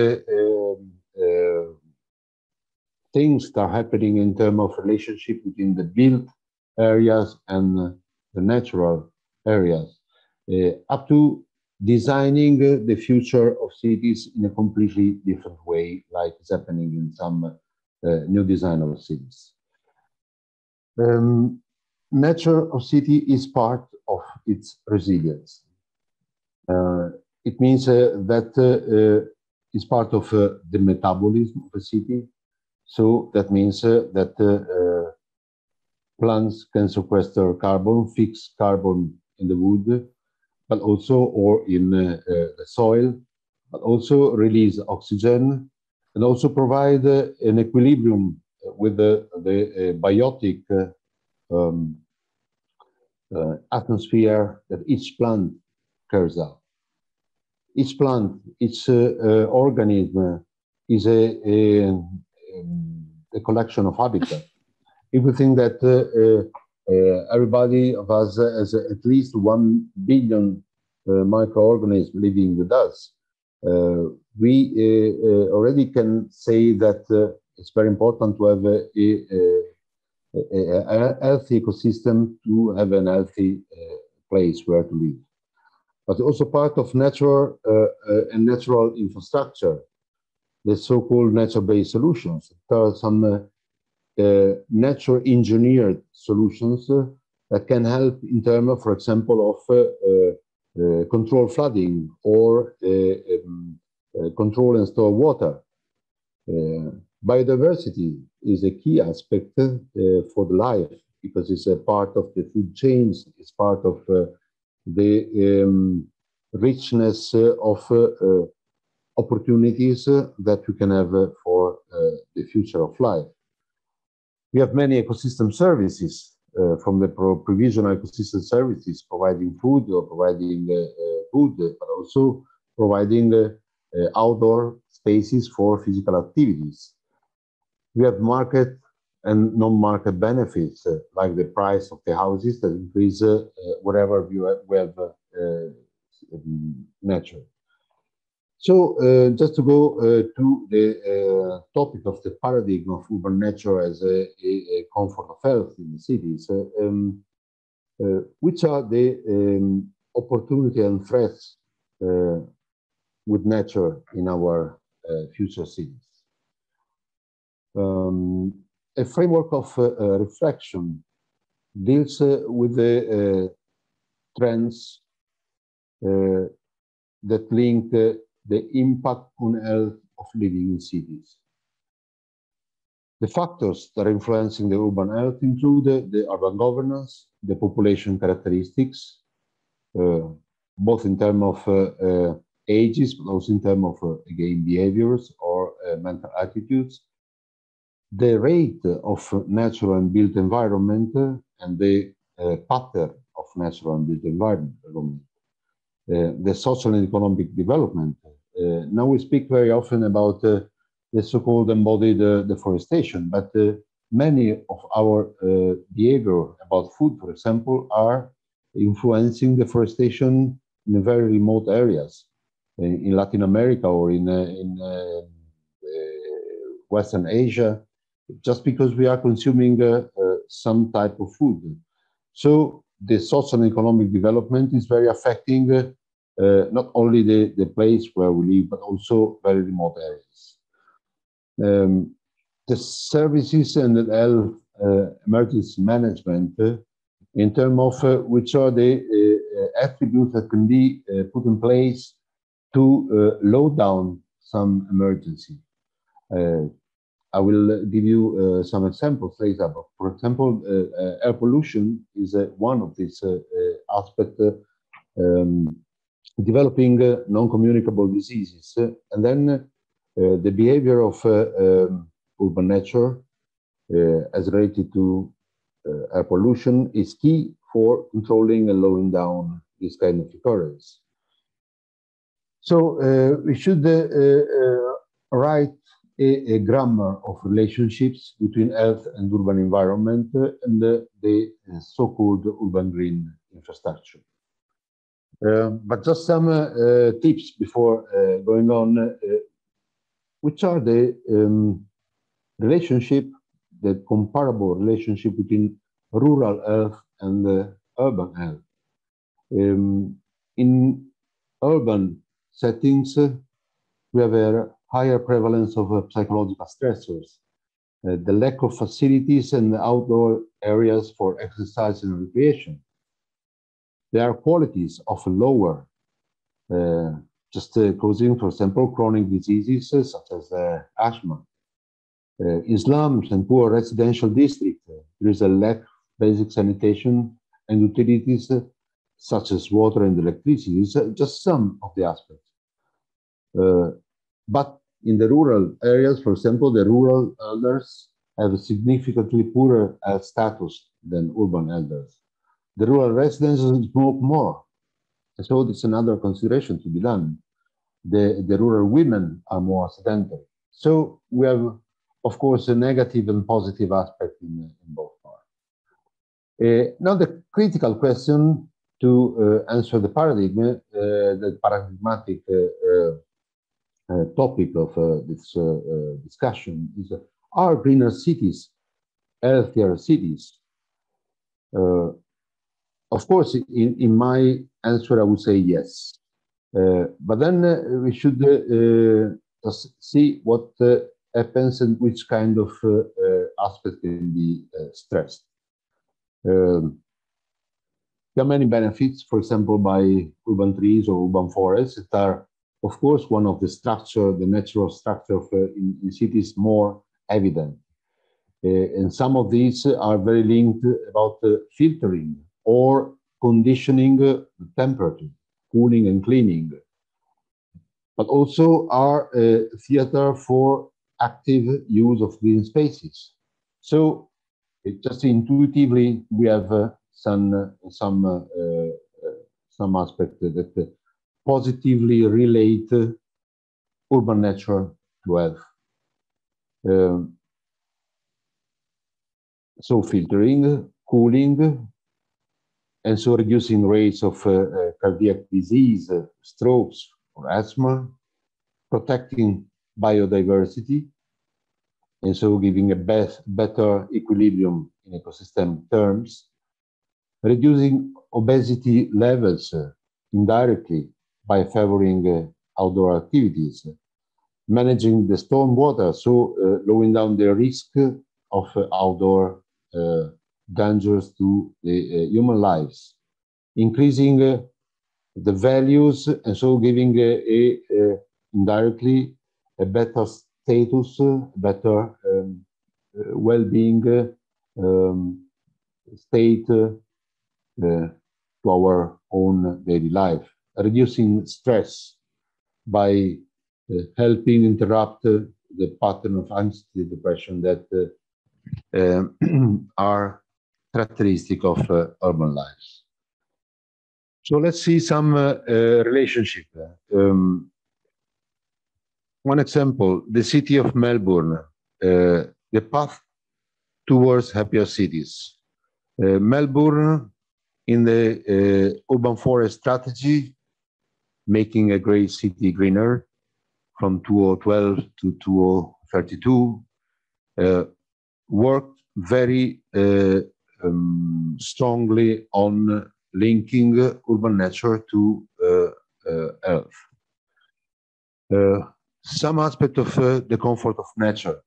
things that are happening in terms of relationship between the built areas and the natural areas, up to designing the future of cities in a completely different way, like is happening in some new design of cities. Nature of city is part of its resilience. It means that it's part of the metabolism of a city. So that means that plants can sequester carbon, fix carbon in the wood, but also, or in the soil, but also release oxygen, and also provide an equilibrium with the biotic atmosphere that each plant carries out. Each plant, each organism is a collection of habitat. If we think that everybody of us has at least 1 billion microorganisms living with us, we already can say that it's very important to have a healthy ecosystem to have a healthy place where to live. But also part of nature and natural infrastructure, the so-called nature-based solutions. There are some nature-engineered solutions that can help in terms of, for example, of control flooding or control and store water. Biodiversity is a key aspect for the life, because it's a part of the food chains, it's part of the richness of opportunities that we can have for the future of life. We have many ecosystem services, from the provision of ecosystem services, providing food or providing food, but also providing outdoor spaces for physical activities. We have market and non-market benefits, like the price of the houses that increase wherever we have nature. So just to go to the topic of the paradigm of urban nature as a comfort of health in the cities, which are the opportunity and threats with nature in our future cities. A framework of reflection deals with the trends that link the impact on health of living in cities. The factors that are influencing the urban health include the urban governance, the population characteristics, both in terms of ages, but also in terms of, again, behaviors or mental attitudes, the rate of natural and built environment, and the pattern of natural and built environment, the social and economic development. Now we speak very often about the so-called embodied deforestation, but many of our behavior about food, for example, are influencing deforestation in very remote areas, in Latin America or in Western Asia, just because we are consuming some type of food. So the social and economic development is very affecting not only the place where we live, but also very remote areas. The services and the health emergency management, in terms of which are the attributes that can be put in place to load down some emergency. I will give you some examples later. For example, air pollution is one of these aspects, developing non-communicable diseases. And then the behavior of urban nature as related to air pollution is key for controlling and lowering down this kind of occurrence. So we should write a grammar of relationships between health and urban environment and the so-called urban green infrastructure. But just some tips before going on, which are the relationship, the comparable relationship between rural health and urban health. In urban settings, we have a higher prevalence of psychological stressors, the lack of facilities and outdoor areas for exercise and recreation. There are qualities of lower, just causing, for example, chronic diseases such as asthma. In slums and poor residential districts, there is a lack of basic sanitation and utilities such as water and electricity. It's just some of the aspects. But in the rural areas, for example, the rural elders have a significantly poorer health status than urban elders. The rural residents smoke more. So it's another consideration to be done. The rural women are more sedentary. So we have, of course, a negative and positive aspect in both parts. Now the critical question to answer the paradigm, the paradigmatic topic of this discussion is, are greener cities healthier cities? Of course, in my answer, I would say yes. But then we should just see what happens and which kind of aspect can be stressed. There are many benefits, for example, by urban trees or urban forests that are, of course, one of the structure, the natural structure of in cities more evident. And some of these are very linked about filtering or conditioning the temperature, cooling and cleaning, but also are a theater for active use of green spaces. So just intuitively, we have some aspects that positively relate urban nature to health. So filtering, cooling, and so reducing rates of cardiac disease, strokes, or asthma, protecting biodiversity, and so giving a better equilibrium in ecosystem terms, reducing obesity levels indirectly by favoring outdoor activities, managing the stormwater, so lowering down the risk of outdoor dangers to the human lives, increasing the values, and so giving indirectly a better status, better well-being state to our own daily life, reducing stress by helping interrupt the pattern of anxiety, depression that are characteristic of urban lives. So let's see some relationship. One example, the city of Melbourne, the path towards happier cities. Melbourne, in the urban forest strategy, making a great city greener from 2012 to 2032, worked very strongly on linking urban nature to health. Some aspect of the comfort of nature.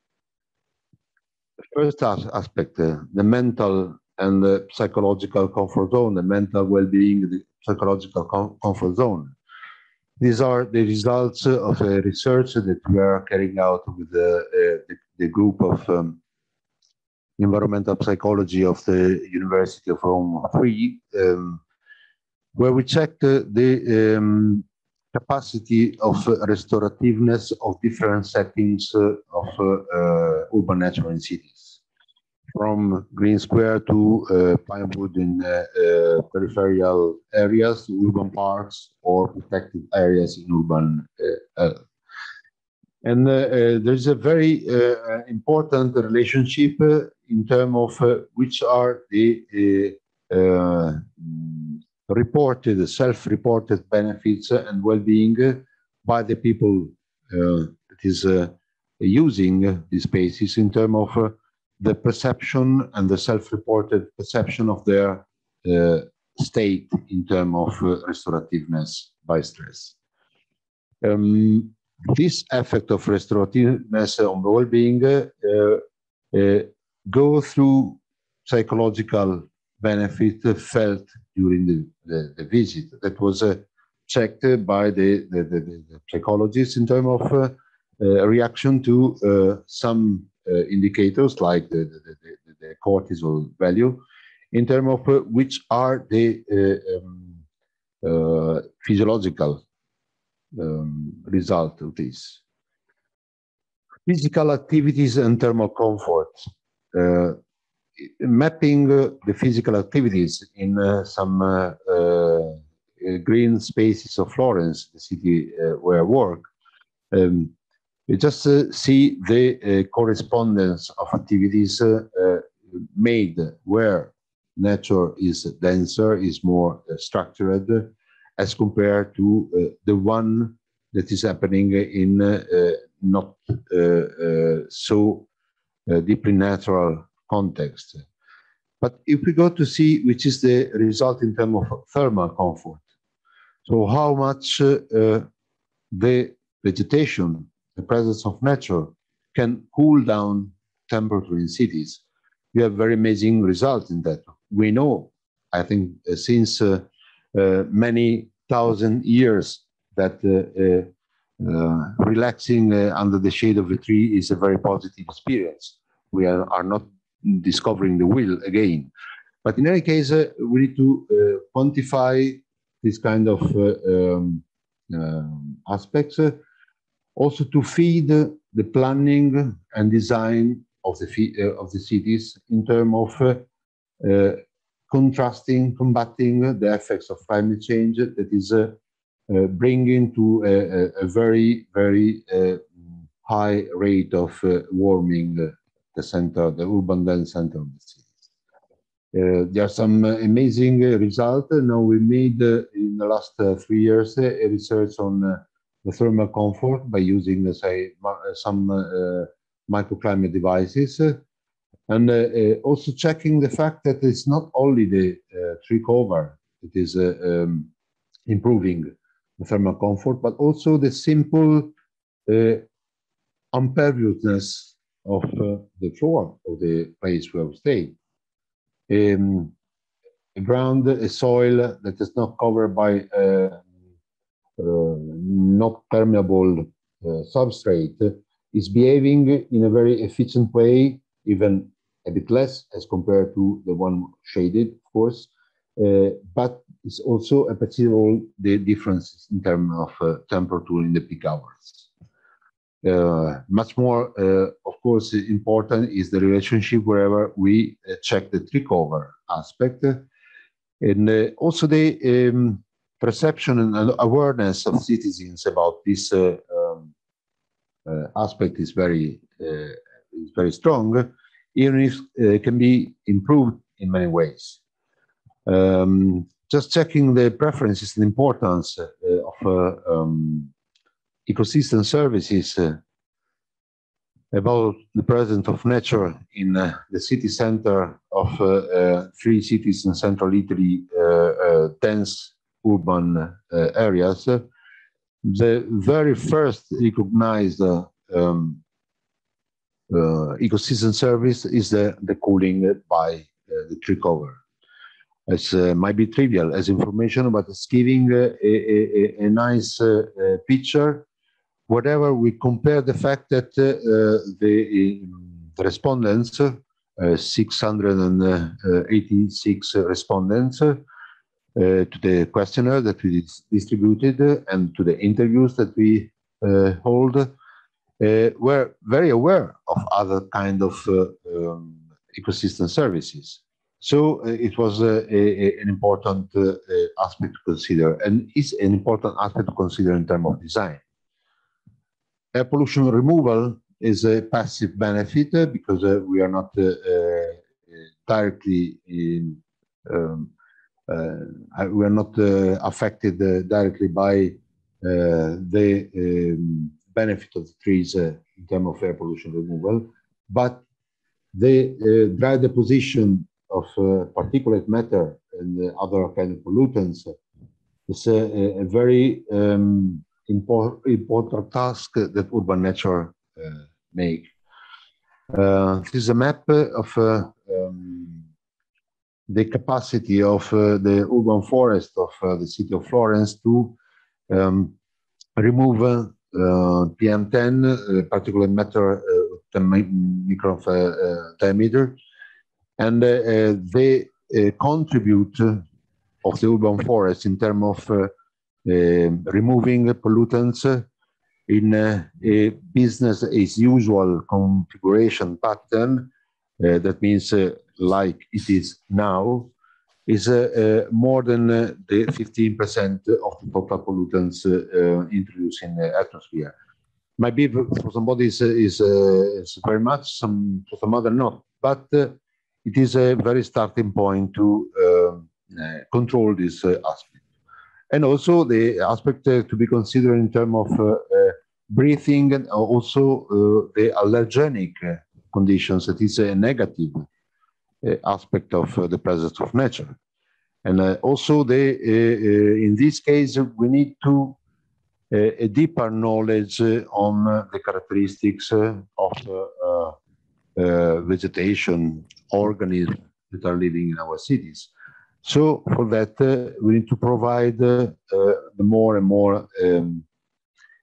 The first aspect, the mental and the psychological comfort zone, the mental well-being, the psychological comfort zone. These are the results of a research that we are carrying out with the group of environmental psychology of the University of Rome 3, where we checked the capacity of restorativeness of different settings of urban nature in cities, from Green Square to Pinewood in peripheral areas, urban parks, or protected areas in urban health. And there's a very important relationship in terms of which are the reported, self-reported benefits and well-being by the people that is using these spaces in terms of the perception and the self-reported perception of their state in terms of restorativeness by stress. This effect of restorativeness on the well-being go through psychological benefit felt during the visit. That was checked by the psychologists in terms of reaction to some indicators like the cortisol value, in terms of which are the physiological result of this. Physical activities and thermal comfort. Mapping the physical activities in some green spaces of Florence, the city where I work, you just see the correspondence of activities made where nature is denser, is more structured, as compared to the one that is happening in not so deeply natural context. But if we go to see which is the result in terms of thermal comfort, so how much the vegetation, the presence of nature, can cool down temperature in cities, we have very amazing results in that. We know, I think, since many thousand years that relaxing under the shade of a tree is a very positive experience. We are not discovering the wheel again. But in any case, we need to quantify this kind of aspects, also to feed the planning and design of the cities in terms of combating the effects of climate change that is bringing to a very, very high rate of warming the urban dense center of the cities. There are some amazing results. Now we made in the last 3 years a research on the thermal comfort by using, say, some microclimate devices, and also checking the fact that it's not only the tree cover that is improving the thermal comfort, but also the simple imperviousness of the floor of the place where we stay. A soil that is not covered by not permeable substrate is behaving in a very efficient way, even a bit less as compared to the one shaded, of course, but it's also a perceivable the differences in terms of temperature in the peak hours. Much more, of course, important is the relationship wherever we check the tree cover aspect, and also the perception and awareness of citizens about this aspect is very strong, even if it can be improved in many ways. Just checking the preferences and importance of ecosystem services about the presence of nature in the city center of 3 cities in central Italy, dense urban areas. The very first recognized ecosystem service is the cooling by the tree cover. It might be trivial as information, but it's giving a nice picture. Whatever we compare the fact that the respondents, 686 respondents to the questionnaire that we distributed and to the interviews that we hold, were very aware of other kind of ecosystem services. So it was an important aspect to consider, and is an important aspect to consider in terms of design. Air pollution removal is a passive benefit because we are not directly affected directly by the benefit of the trees in terms of air pollution removal, but the dry deposition of particulate matter and other kind of pollutants is a very important task that urban nature make. This is a map of the capacity of the urban forest of the city of Florence to remove PM10, particulate matter 10 micron diameter, and they contribute of the urban forest in terms of removing pollutants in a business as usual configuration pattern. That means like it is now, is more than the 15% of the total pollutants introduced in the atmosphere. Maybe for somebody is very much, for some other not, but it is a very starting point to control this aspect. And also the aspect to be considered in terms of breathing and also the allergenic conditions, that is a negative aspect of the presence of nature. And also in this case, we need to a deeper knowledge on the characteristics of vegetation, organisms that are living in our cities. So for that, we need to provide the more and more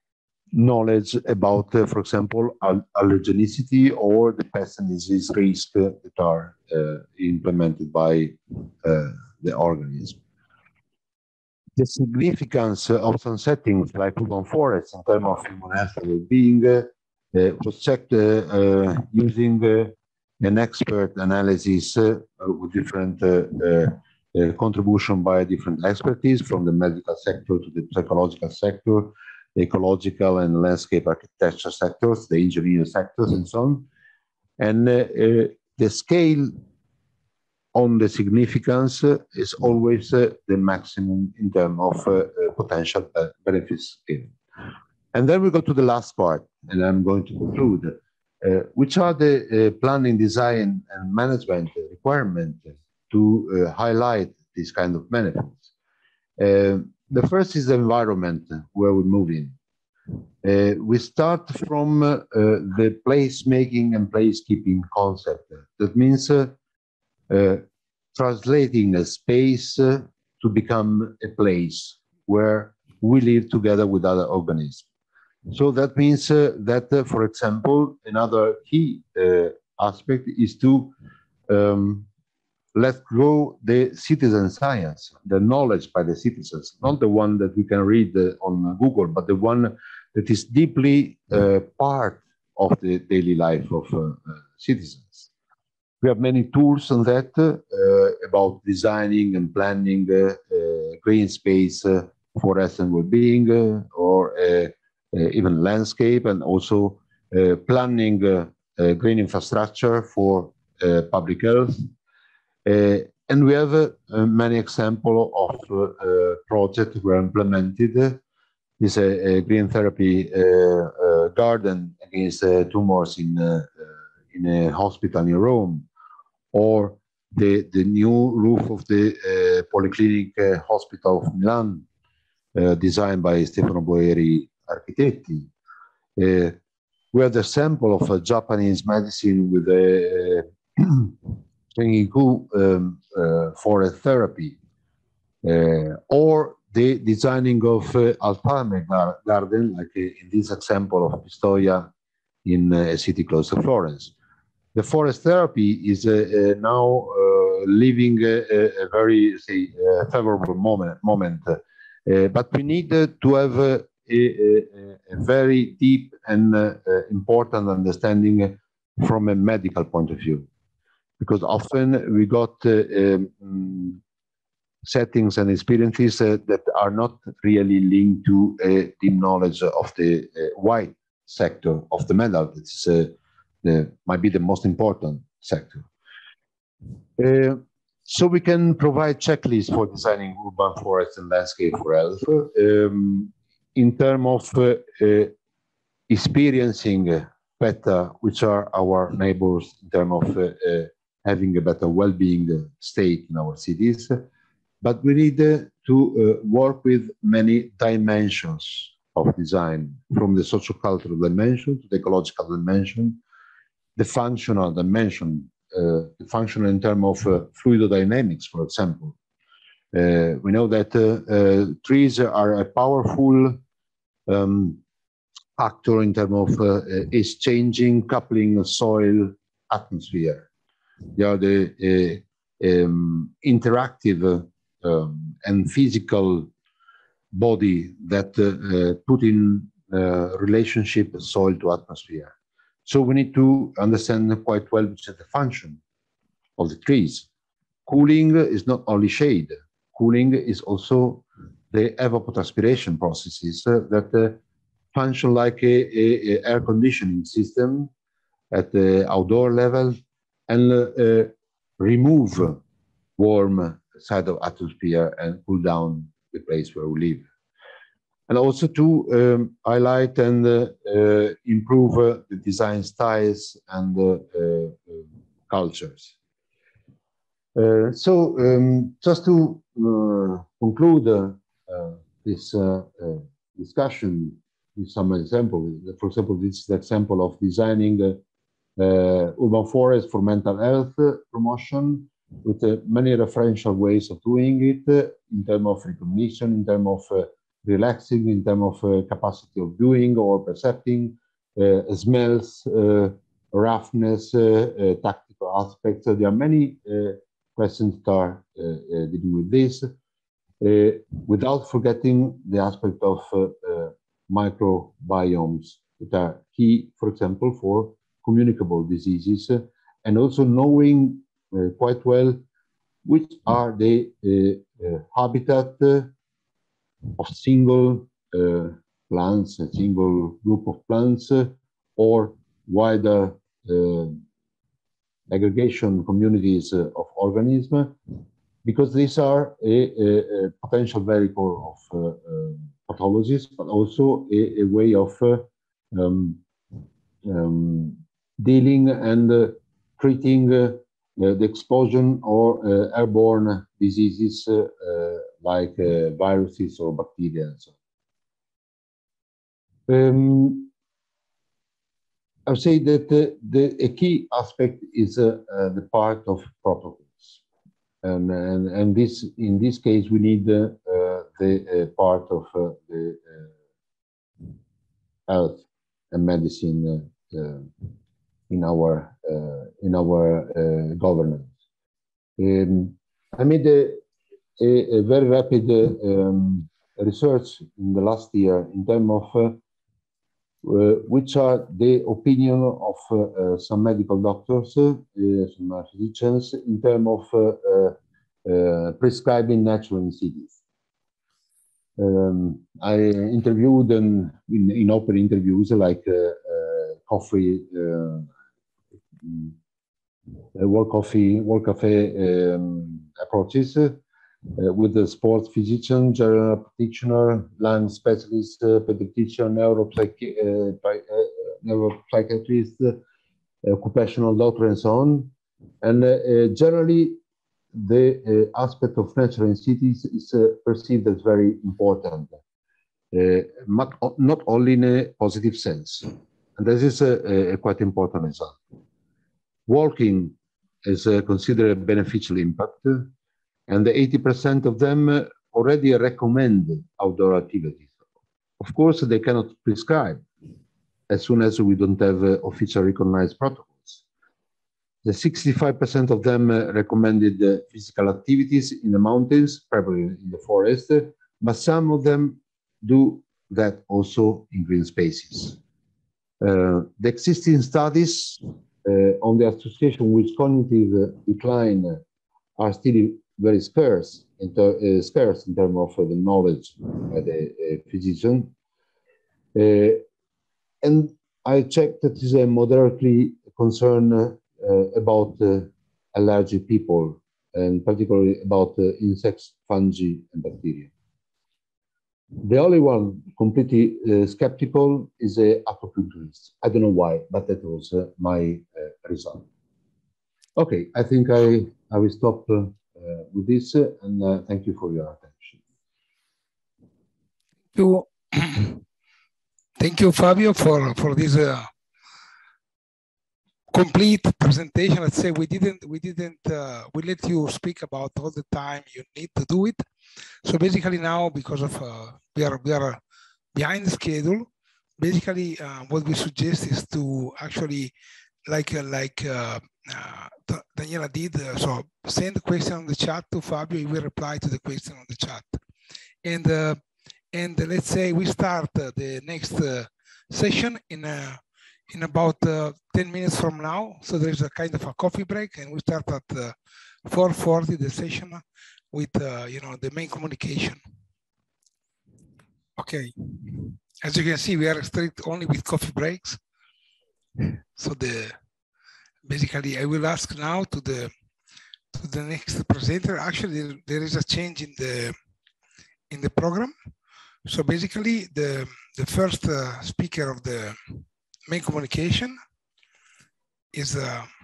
knowledge about, for example, allergenicity or the pest and disease risk that are implemented by the organism. The significance of some settings like urban forests in terms of human health and well-being was checked using an expert analysis with different contribution by different expertise from the medical sector to the psychological sector, the ecological and landscape architecture sectors, the engineering sectors, and so on. And the scale on the significance is always the maximum in terms of potential benefits given. And then we go to the last part, and I'm going to conclude, which are the planning, design, and management requirements to highlight this kind of benefits. The first is the environment where we move in. We start from the placemaking and placekeeping concept. That means translating a space to become a place where we live together with other organisms. So that means that, for example, another key aspect is to let go the citizen science, the knowledge by the citizens, not the one that we can read on Google, but the one that is deeply part of the daily life of citizens. We have many tools on that about designing and planning green space, forest and well-being, or even landscape, and also planning green infrastructure for public health. And we have many examples of projects were implemented. This a green therapy garden against tumors in a hospital in Rome, or the new roof of the Policlinic Hospital of Milan, designed by Stefano Boeri Architetti. We have the sample of a Japanese medicine with a forest therapy, or the designing of Alfame garden, like in this example of Pistoia in a city close to Florence. The forest therapy is now living a very, say, favorable moment, but we need to have a very deep and important understanding from a medical point of view, because often we got settings and experiences that are not really linked to the knowledge of the wide sector of the medal. It's might be the most important sector. So we can provide checklists for designing urban forests and landscape for health in terms of experiencing better, which are our neighbors, in terms of having a better well-being state in our cities. But we need to work with many dimensions of design, from the socio-cultural dimension to the ecological dimension, the functional dimension, the functional in terms of fluidodynamics, for example. We know that trees are a powerful actor in terms of exchanging, coupling soil, atmosphere. They are the interactive and physical body that put in relationship soil to atmosphere. So we need to understand quite well which is the function of the trees. Cooling is not only shade. Cooling is also the evapotranspiration processes that function like a air conditioning system at the outdoor level and remove warm side of atmosphere and cool down the place where we live. And also to highlight and improve the design styles and cultures. So just to conclude this discussion with some examples. For example, this is the example of designing urban forests for mental health promotion with many referential ways of doing it in terms of recognition, in terms of relaxing in terms of capacity of doing or percepting, smells, roughness, tactical aspects. There are many questions that are dealing with this, without forgetting the aspect of microbiomes that are key, for example, for communicable diseases, and also knowing quite well which are the habitat of single plants, a single group of plants, or wider aggregation communities of organisms, because these are a potential vehicle of pathologies, but also a way of dealing and treating the explosion or airborne diseases like viruses or bacteria and so on. I would say that a key aspect is the part of protocols, and this, in this case, we need the part of the health and medicine in our governance. I made a very rapid research in the last year in terms of which are the opinion of some medical doctors, some physicians, in terms of prescribing natural anesthetics. I interviewed them in open interviews, like coffee, world cafe approaches, with the sports physician, general practitioner, lung specialist, pediatrician, neuropsychiatrist, occupational doctor, and so on. And generally, the aspect of natural anesthetics is perceived as very important, not only in a positive sense. And this is a quite important result. Walking is considered a beneficial impact, and the 80% of them already recommend outdoor activities. Of course, they cannot prescribe as soon as we don't have officially recognized protocols. The 65% of them recommended physical activities in the mountains, probably in the forest, but some of them do that also in green spaces. The existing studies on the association with cognitive decline are still very scarce in terms of the knowledge by the physician. And I checked that is a moderately concern about allergic people, and particularly about insects, fungi, and bacteria. The only one completely skeptical is an acupuncturist. I don't know why, but that was my result. Okay, I think I will stop with this, and thank you for your attention. Thank you, Fabio, for this complete presentation. Let's say we let you speak about all the time you need to do it. So basically now, because of we are behind the schedule, basically what we suggest is to actually, like Daniela did, so send the question on the chat to Fabio. He will reply to the question on the chat. And let's say we start the next session in about 10 minutes from now. So there's a kind of a coffee break, and we start at 4:40 the session with the main communication. Okay, as you can see, we are strict only with coffee breaks. So basically, I will ask now to the next presenter. Actually, there is a change in the program. So basically, the first speaker of the main communication is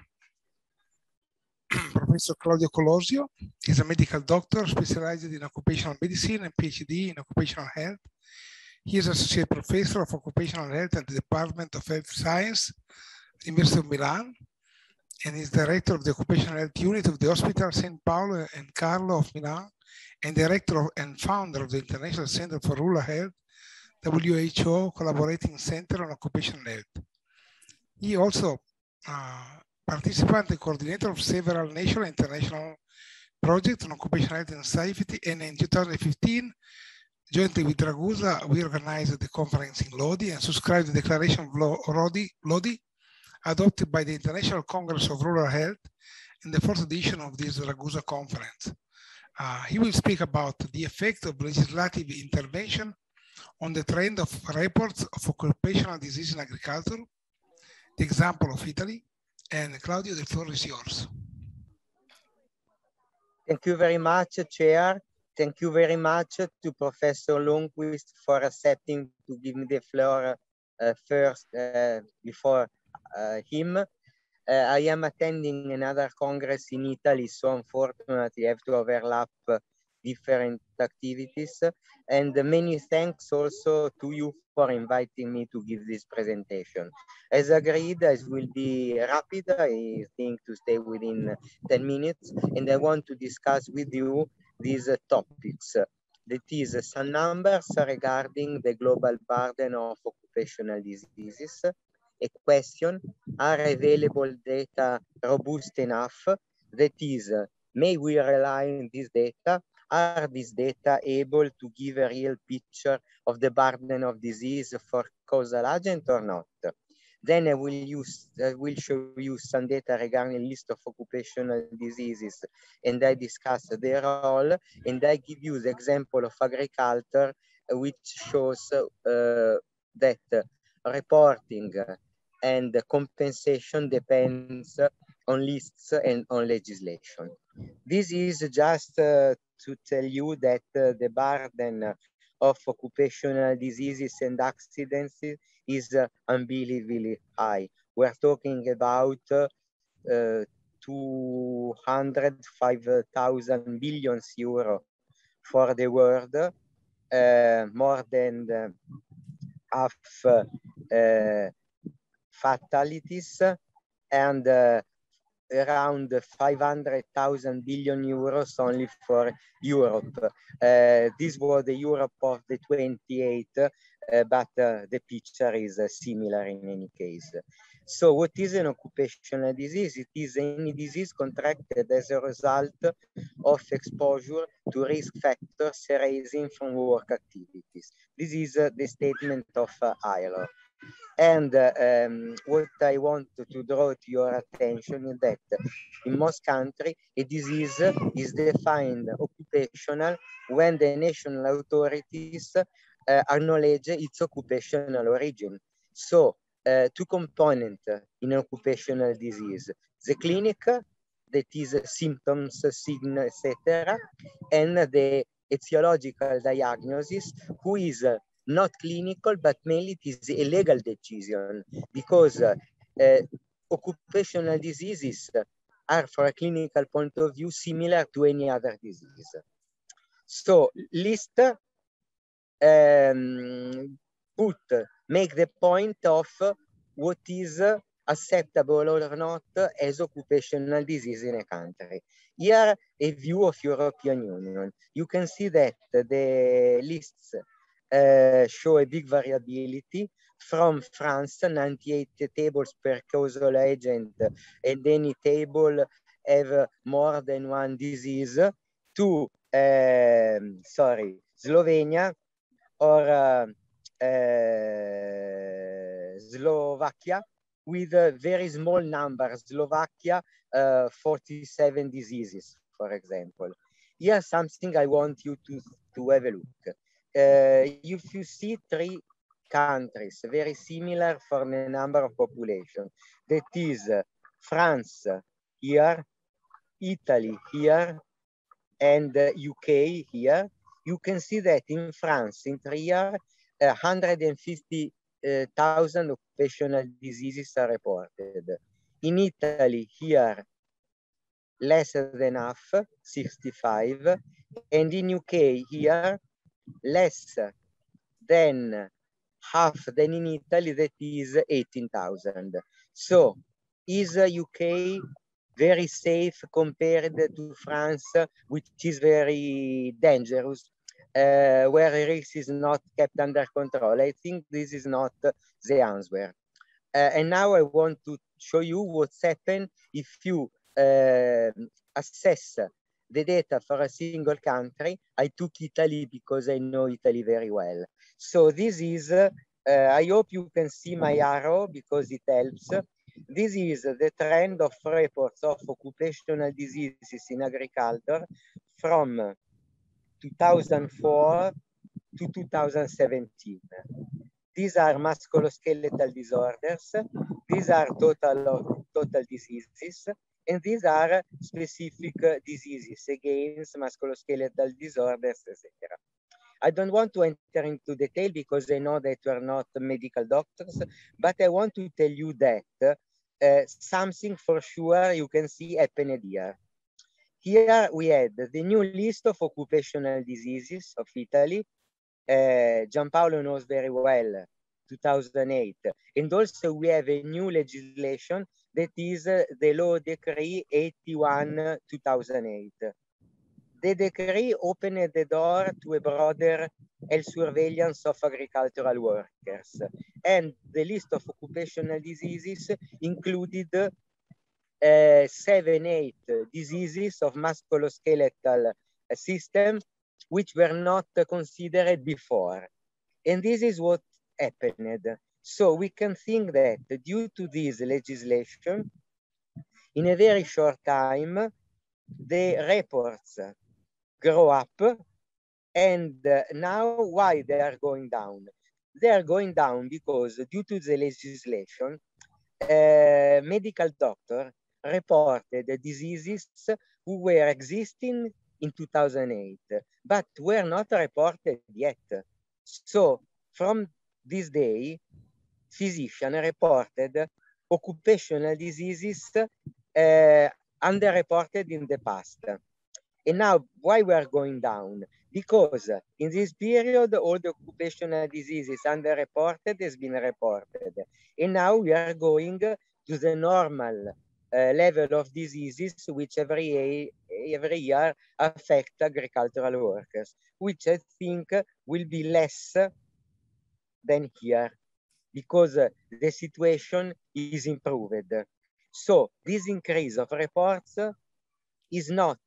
Professor Claudio Colosio. He's a medical doctor specialized in occupational medicine and PhD in occupational health. He is associate professor of occupational health at the Department of Health Science, University of Milan, and is director of the occupational health unit of the Hospital St. Paolo and Carlo of Milan, and director and founder of the International Center for Rural Health, WHO Collaborating Center on Occupational Health. He also participant and coordinator of several national and international projects on occupational health and safety, and in 2015, jointly with Ragusa, we organized the conference in Lodi and subscribed the Declaration of Lodi, adopted by the International Congress of Rural Health in the fourth edition of this Ragusa conference. He will speak about the effect of legislative intervention on the trend of reports of occupational disease in agriculture, the example of Italy, and Claudio, the floor is yours. Thank you very much, Chair. Thank you very much to Professor Lundquist for accepting to give me the floor first before him. I am attending another congress in Italy, so unfortunately I have to overlap different activities. And many thanks also to you for inviting me to give this presentation. As agreed, I will be rapid, I think to stay within 10 minutes, and I want to discuss with you these topics. That is some numbers regarding the global burden of occupational diseases. A question, are available data robust enough? That is, may we rely on this data? Are these data able to give a real picture of the burden of disease for causal agent or not? Then I will show you some data regarding a list of occupational diseases, and I discuss their role, and I give you the example of agriculture, which shows that reporting and compensation depends on lists and on legislation. This is just to tell you that the burden of occupational diseases and accidents is unbelievably high. We're talking about 205,000 billion euro for the world, more than half fatalities, and around 500,000 billion euros only for Europe. This was the Europe of the 28, but the picture is similar in any case. So what is an occupational disease? It is any disease contracted as a result of exposure to risk factors arising from work activities. This is the statement of ILO. And what I want to draw to your attention is that in most countries, a disease is defined occupational when the national authorities acknowledge its occupational origin. So, two components in occupational disease: the clinic, that is symptoms, signals, etc., and the etiological diagnosis, who is not clinical, but mainly it is a legal decision, because occupational diseases are, from a clinical point of view, similar to any other disease. So list make the point of what is acceptable or not as occupational disease in a country. Here, a view of European Union. You can see that the lists show a big variability. From France, 98 tables per causal agent, and any table have more than one disease, to Slovenia or Slovakia, with very small numbers. Slovakia, 47 diseases, for example. Here's something I want you to have a look. If you see three countries very similar for the number of population, that is France here, Italy here, and UK here, you can see that in France in 3 years, 150,000 occupational diseases are reported. In Italy here, less than half, 65, and in UK here, less than half than in Italy, that is 18,000. So is UK very safe compared to France, which is very dangerous, where risk is not kept under control. I think this is not the answer. And now I want to show you what's happened if you assess the data for a single country. I took Italy because I know Italy very well. So this is, I hope you can see my arrow because it helps. This is the trend of reports of occupational diseases in agriculture from 2004 to 2017. These are musculoskeletal disorders. These are total diseases. And these are specific diseases against musculoskeletal disorders, etc. I don't want to enter into detail because I know that we're not medical doctors, but I want to tell you that something for sure you can see happened here. Here we had the new list of occupational diseases of Italy. Gianpaolo knows very well, 2008. And also we have a new legislation that is the Law Decree 81, 2008. The decree opened the door to a broader health surveillance of agricultural workers. And the list of occupational diseases included 7-8 diseases of musculoskeletal system which were not considered before. And this is what happened. So we can think that due to this legislation, in a very short time, the reports grow up. And now why they are going down? They are going down because due to the legislation, medical doctor reported the diseases who were existing in 2008, but were not reported yet. So from this day, physician reported occupational diseases underreported in the past. And now why we are going down? Because in this period, all the occupational diseases underreported has been reported. And now we are going to the normal level of diseases which every year affect agricultural workers, which I think will be less than here because the situation is improved. So this increase of reports is not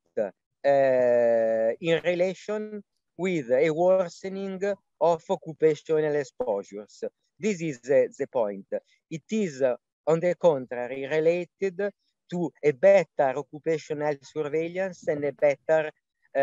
in relation with a worsening of occupational exposures. This is the point. It is, on the contrary, related to a better occupational surveillance and a better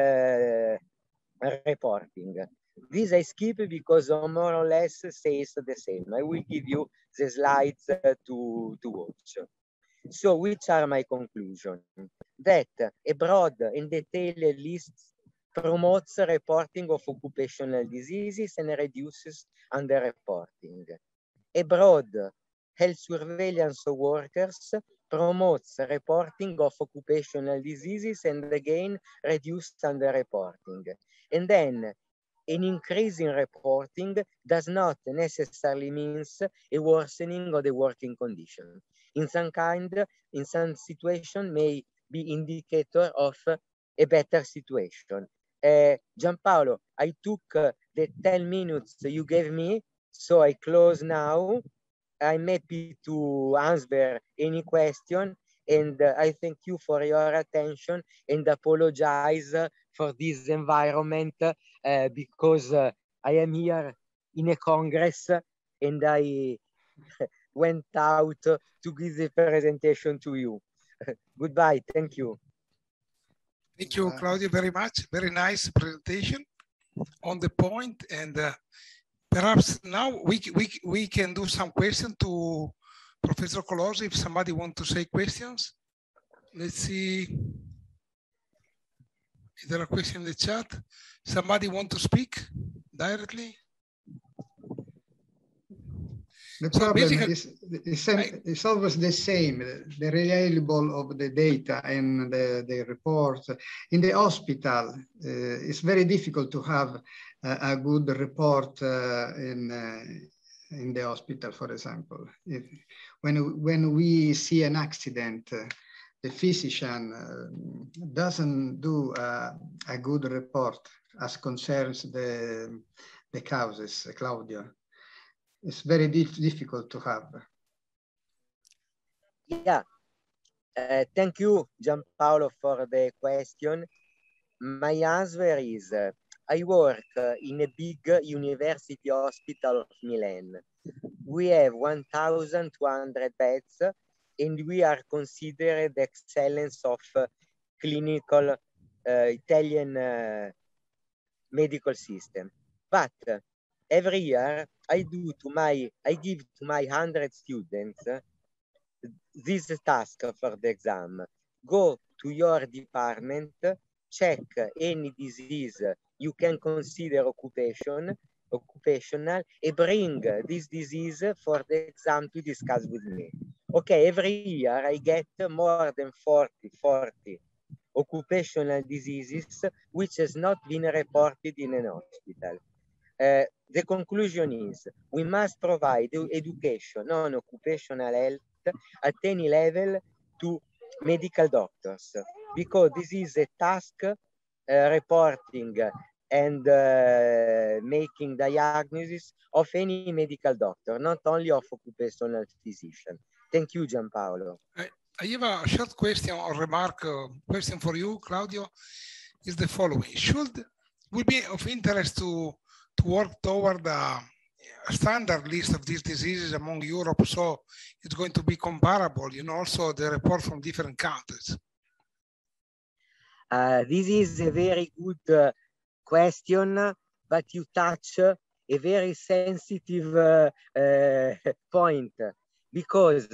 reporting. This I skip because more or less says the same. I will give you the slides to watch. So which are my conclusions? That a broad and detailed list promotes reporting of occupational diseases and reduces underreporting. A broad health surveillance of workers promotes reporting of occupational diseases and again reduces underreporting. And then an increase in reporting does not necessarily means a worsening of the working condition. In some situation may be indicator of a better situation. Gianpaolo, I took the 10 minutes you gave me, so I close now. I'm happy to answer any question, and I thank you for your attention and apologize for this environment because I am here in a Congress and I went out to give the presentation to you. Goodbye, thank you. Thank you, Claudio, very much. Very nice presentation on the point. And perhaps now we can do some questions to Professor Colosi if somebody wants to say questions. Let's see. Is there a question in the chat? Somebody want to speak directly? The problem is always the same, the reliable of the data and the reports. In the hospital, it's very difficult to have a good report in the hospital, for example. When we see an accident, the physician doesn't do a good report as concerns the causes, Claudio. It's very difficult to have. Yeah, thank you, Gianpaolo, for the question. My answer is, I work in a big university hospital of Milan. We have 1,200 beds, and we are considered the excellence of clinical Italian medical system. But every year I give to my 100 students this task for the exam. Go to your department, check any disease you can consider occupational, and bring this disease for the exam to discuss with me. Okay, every year I get more than 40 occupational diseases which has not been reported in an hospital. The conclusion is we must provide education on occupational health at any level to medical doctors, because this is a task reporting and making diagnosis of any medical doctor, not only of occupational physician. Thank you, Gianpaolo. I have a short question or remark, question for you, Claudio, is the following. Would be of interest to work toward a standard list of these diseases among Europe, so it's going to be comparable, you know, also the report from different countries? This is a very good question, but you touch a very sensitive point, because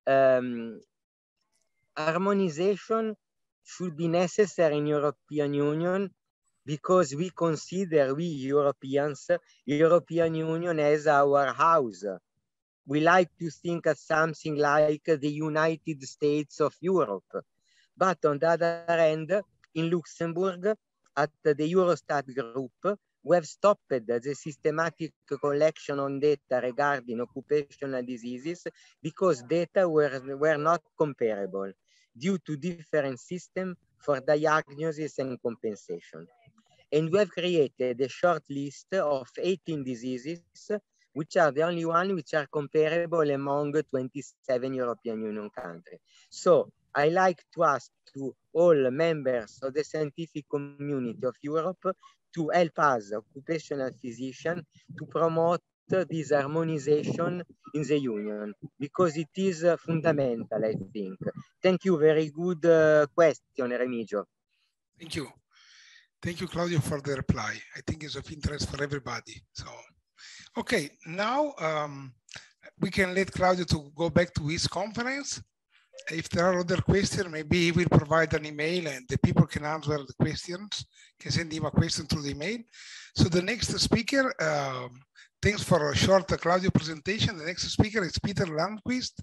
harmonization should be necessary in European Union, because we consider, we Europeans, European Union as our house. We like to think of something like the United States of Europe. But on the other hand, in Luxembourg, at the Eurostat group, we have stopped the systematic collection on data regarding occupational diseases because data were not comparable due to different systems for diagnosis and compensation. And we have created a short list of 18 diseases, which are the only ones which are comparable among 27 European Union countries. So I like to ask to all members of the scientific community of Europe to help us, occupational physicians, to promote this harmonization in the Union, because it is fundamental, I think. Thank you. Very good question, Remigio. Thank you. Thank you, Claudio, for the reply. I think it's of interest for everybody. So, okay, now we can let Claudio to go back to his conference. If there are other questions, maybe he will provide an email and the people can answer the questions, can send him a question through the email. So the next speaker, thanks for a short Claudio presentation. The next speaker is Peter Lundquist.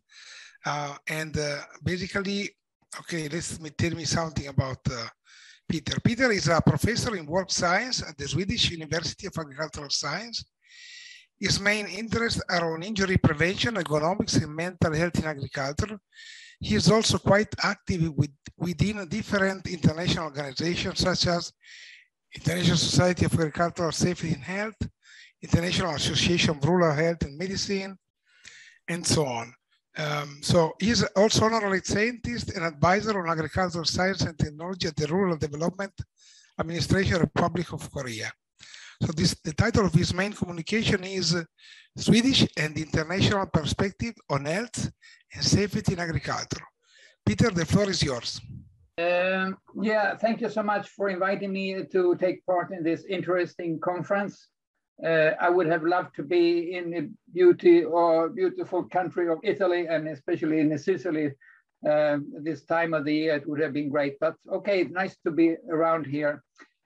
Basically, okay, tell me something about Peter. Peter is a professor in work science at the Swedish University of Agricultural Science. His main interests are on injury prevention, ergonomics, and mental health in agriculture. He is also quite active within different international organizations such as International Society of Agricultural Safety and Health, International Association of Rural Health and Medicine, and so on. So he's also honorary scientist and advisor on agricultural science and technology at the Rural Development Administration Republic of Korea. So the title of his main communication is Swedish and International Perspective on Health and Safety in Agriculture. Peter, the floor is yours. Yeah, thank you so much for inviting me to take part in this interesting conference. I would have loved to be in the beautiful country of Italy, and especially in Sicily this time of the year. It would have been great, but okay, nice to be around here.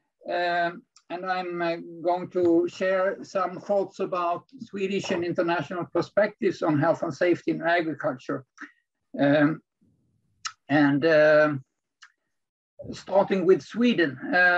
And I'm going to share some thoughts about Swedish and international perspectives on health and safety in agriculture. Starting with Sweden,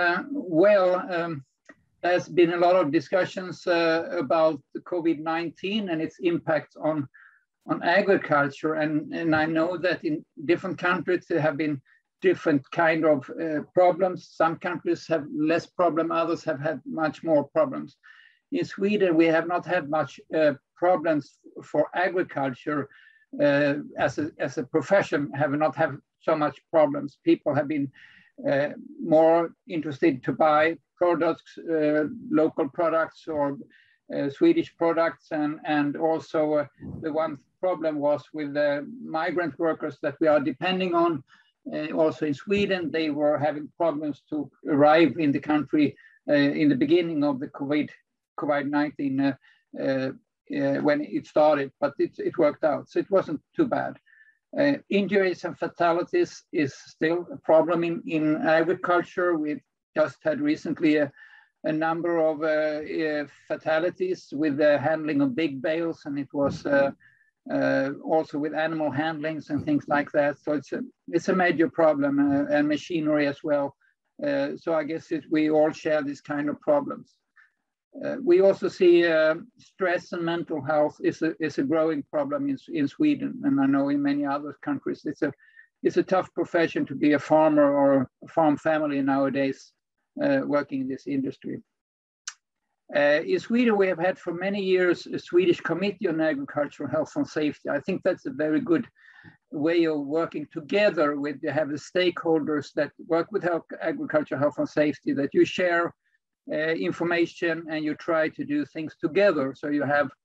there's been a lot of discussions about COVID-19 and its impact on on agriculture, and I know that in different countries there have been different kind of problems. Some countries have less problem, others have had much more problems. In Sweden, we have not had much problems for agriculture as a profession, have not had so much problems. People have been more interested to buy products, local products or Swedish products, and also the one problem was with the migrant workers that we are depending on. Also in Sweden, they were having problems to arrive in the country in the beginning of the COVID-19 when it started, but it worked out, so it wasn't too bad. Injuries and fatalities is still a problem in agriculture. We just had recently a number of fatalities with the handling of big bales, and it was also with animal handlings and things like that. So it's a major problem, and machinery as well. So I guess we all share this kind of problems. We also see stress and mental health is a growing problem in Sweden, and I know in many other countries. It's a tough profession to be a farmer or a farm family nowadays, working in this industry. In Sweden, we have had for many years a Swedish Committee on Agricultural Health and Safety. I think that's a very good way of working together with have the stakeholders that work with agricultural health and safety, that you share information and you try to do things together. So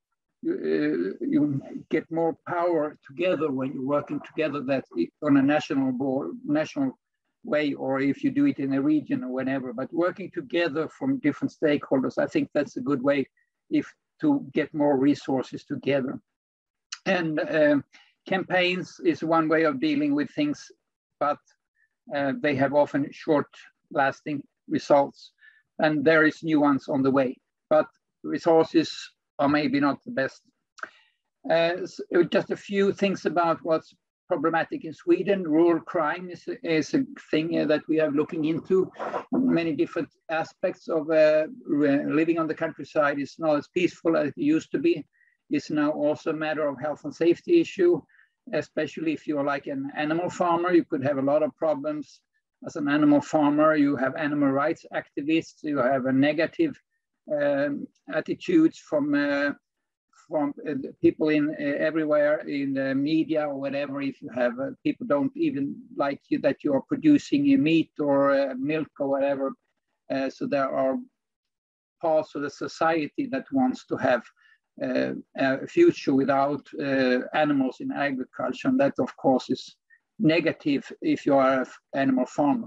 you get more power together when you're working together, that on a national way, or if you do it in a region or whatever, but working together from different stakeholders, I think that's a good way to get more resources together. And campaigns is one way of dealing with things, but they have often short-lasting results, and there is new ones on the way, but resources are maybe not the best. So just a few things about what's problematic in Sweden. Rural crime is a thing that we are looking into. Many different aspects of living on the countryside is not as peaceful as it used to be. It's now also a matter of health and safety issue, especially if you're like an animal farmer. You could have a lot of problems as an animal farmer. You have animal rights activists. You have a negative attitudes from people in everywhere in the media or whatever. If you have people don't even like you that you are producing meat or milk or whatever. So there are parts of the society that wants to have a future without animals in agriculture, and that of course is negative if you are an animal farmer,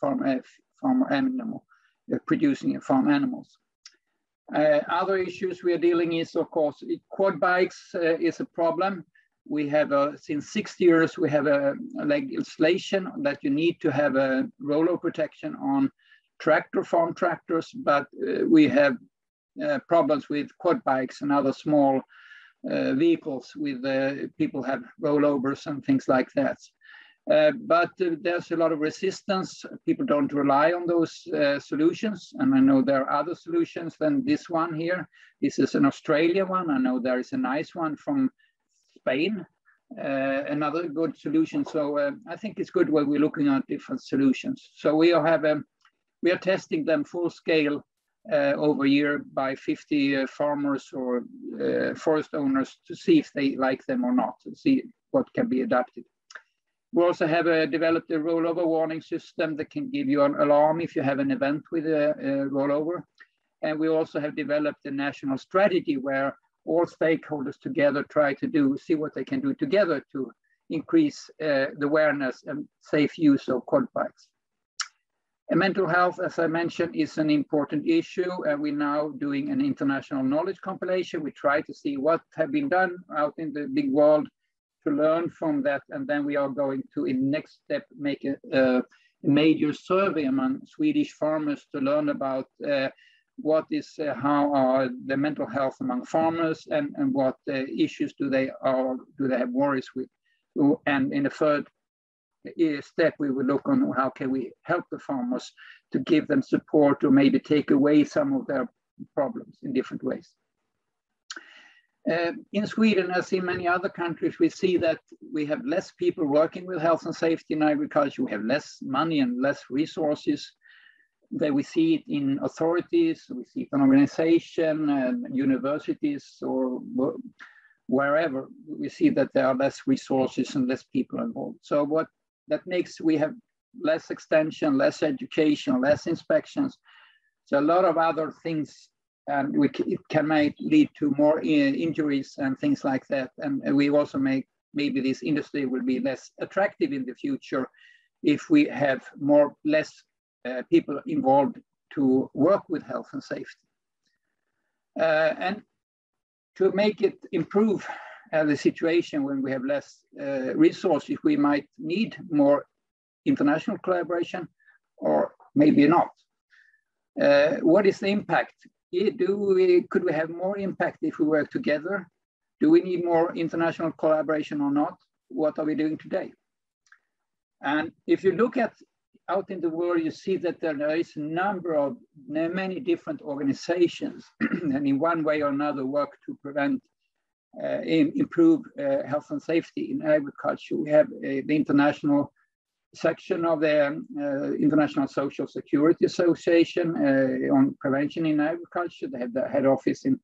producing farm animals. Other issues we are dealing is, of course, quad bikes is a problem. We have, since 6 years, we have a legislation that you need to have a rollover protection on farm tractors, but we have problems with quad bikes and other small vehicles with people have rollovers and things like that. But there's a lot of resistance. People don't rely on those solutions. And I know there are other solutions than this one here. This is an Australian one. I know there is a nice one from Spain, another good solution. So I think it's good when we're looking at different solutions. So we are testing them full scale over a year by 50 farmers or forest owners to see if they like them or not, to see what can be adapted. We also have developed a rollover warning system that can give you an alarm if you have an event with a rollover. And we also have developed a national strategy where all stakeholders together try to see what they can do together to increase the awareness and safe use of quad bikes. And mental health, as I mentioned, is an important issue. And we're now doing an international knowledge compilation. We try to see what have been done out in the big world to learn from that, and then we are going to, in next step, make a major survey among Swedish farmers to learn about how are the mental health among farmers, and what issues do they have worries with. And in the third step, we will look on how can we help the farmers to give them support or maybe take away some of their problems in different ways. In Sweden, as in many other countries, we see that we have less people working with health and safety in agriculture. We have less money and less resources. That we see it in authorities, we see it in organization and universities or wherever. We see that there are less resources and less people involved. So what that makes, we have less extension, less education, less inspections. So a lot of other things, and it can lead to more injuries and things like that. And we also maybe this industry will be less attractive in the future if we have less people involved to work with health and safety. And to make it improve the situation when we have less resources, we might need more international collaboration, or maybe not. What is the impact? Could we have more impact if we work together? Do we need more international collaboration or not? What are we doing today? And if you look out in the world, you see that there is many different organizations and in one way or another work to prevent, improve health and safety in agriculture. We have the international section of the International Social Security Association on prevention in agriculture. They have the head office in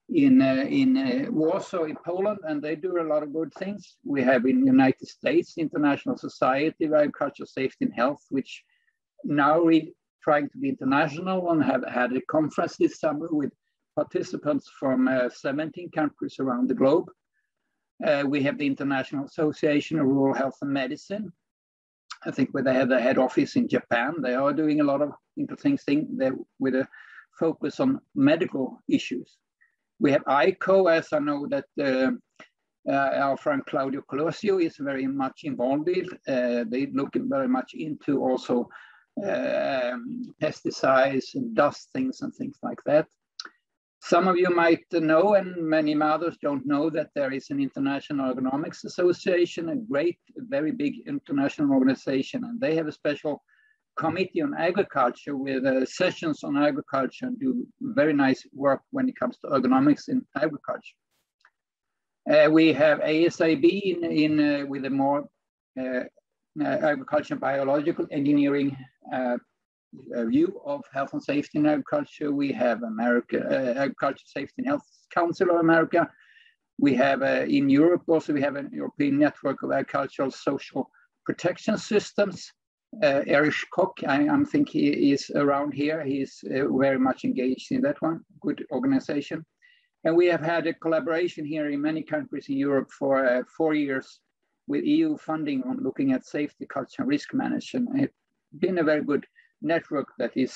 Warsaw in Poland, and they do a lot of good things. We have in the United States, International Society of Agricultural Safety and Health, which now we're trying to be international and have had a conference this summer with participants from 17 countries around the globe. We have the International Association of Rural Health and Medicine. I think where they have the head office in Japan, they are doing a lot of interesting things there with a focus on medical issues. We have ICO, as I know that our friend Claudio Colosio is very much involved in. They look very much into also pesticides and dust things and things like that. Some of you might know, and many others don't know, that there is an International Agronomics Association, a great, very big international organization, and they have a special committee on agriculture with sessions on agriculture and do very nice work when it comes to ergonomics in agriculture. We have ASAB with a more agriculture and biological engineering view of health and safety in agriculture. We have Agriculture Safety and Health Council of America. We have in Europe also, we have a European Network of Agricultural Social Protection Systems. Erich Koch, I think he is around here. He's very much engaged in that one, good organization. And we have had a collaboration here in many countries in Europe for 4 years with EU funding on looking at safety culture and risk management. It's been a very good network that is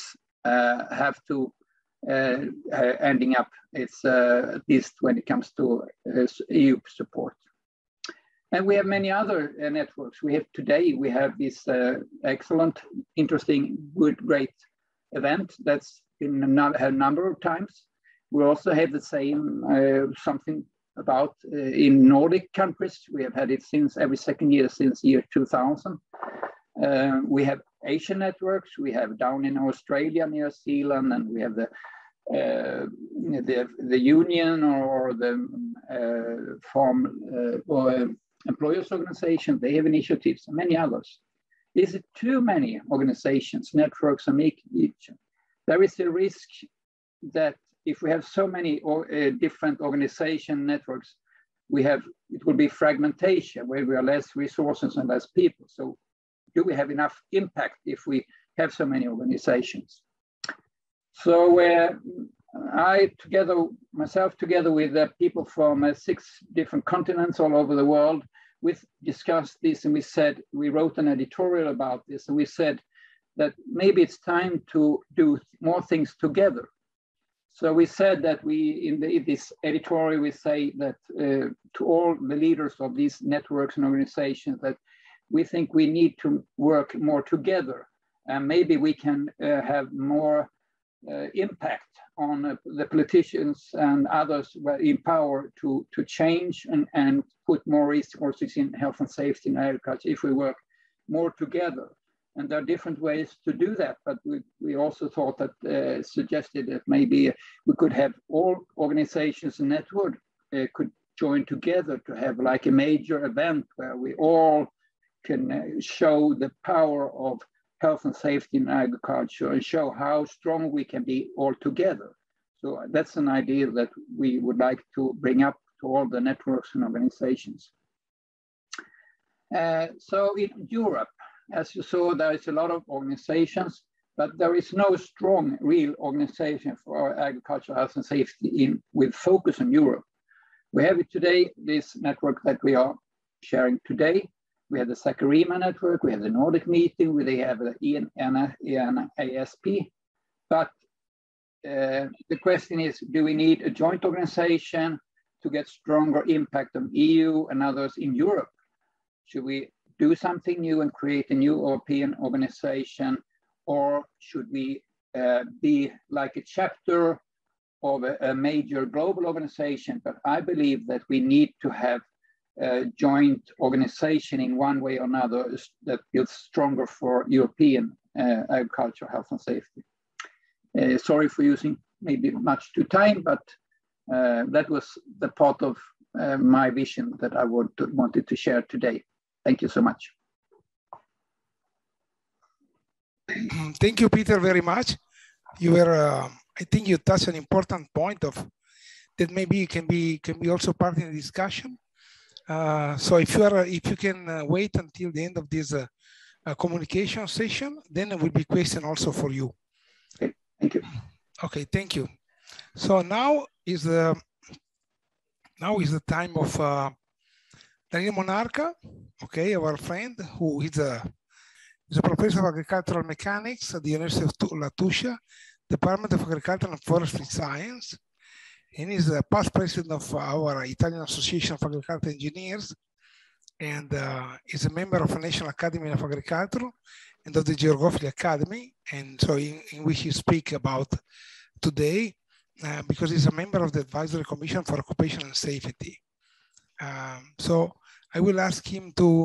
ending up, it's at least when it comes to EU support. And we have many other networks. We have this excellent, interesting, great event that's been a number of times. We also have the same something about in Nordic countries. We have had it every second year since year 2000. We have Asian networks. We have down in Australia, New Zealand, and we have the union or the farm or employers organization. They have initiatives and many others. Is it too many organizations, networks, and there is a risk that if we have so many different organization networks, it will be fragmentation where we are less resources and less people. So do we have enough impact if we have so many organizations? So myself together with people from 6 different continents all over the world, we discussed this and we wrote an editorial about this, and we said that maybe it's time to do more things together. So we said that in this editorial, we say that to all the leaders of these networks and organizations that we think we need to work more together, and maybe we can have more impact on the politicians and others in power to change and put more resources in health and safety in agriculture if we work more together. And there are different ways to do that, but we also thought that, suggested that maybe we could have all organizations and could join together to have like a major event where we all can show the power of health and safety in agriculture and show how strong we can be all together. So that's an idea that we would like to bring up to all the networks and organizations. So in Europe, as you saw, there is a lot of organizations, but there is no strong, real organization for agricultural health and safety with focus on Europe. We have it today, this network that we are sharing today. We have the Saccharima network, we have the Nordic meeting, we have the ENASP. But the question is, do we need a joint organization to get stronger impact on EU and others in Europe? Should we do something new and create a new European organization, or should we be like a chapter of a major global organization? But I believe that we need to have a joint organization in one way or another that feels stronger for European agriculture, health and safety. Sorry for using maybe much too time, but that was the part of my vision that I wanted to share today. Thank you so much. Thank you, Peter, very much. You were, I think you touched an important point of that maybe can be also part in the discussion. So if you can wait until the end of this communication session, then there will be question also for you. Okay, thank you. Okay, thank you. So now is the time of Danilo Monarca, okay, our friend who is a professor of agricultural mechanics at the University of Latouche, Department of Agricultural and Forestry Science, and is a past president of our Italian Association of Agricultural Engineers, and is a member of the National Academy of Agriculture and of the Georgophili Academy, and so in which you speak about today, because he's a member of the Advisory Commission for Occupational Safety. So I will ask him to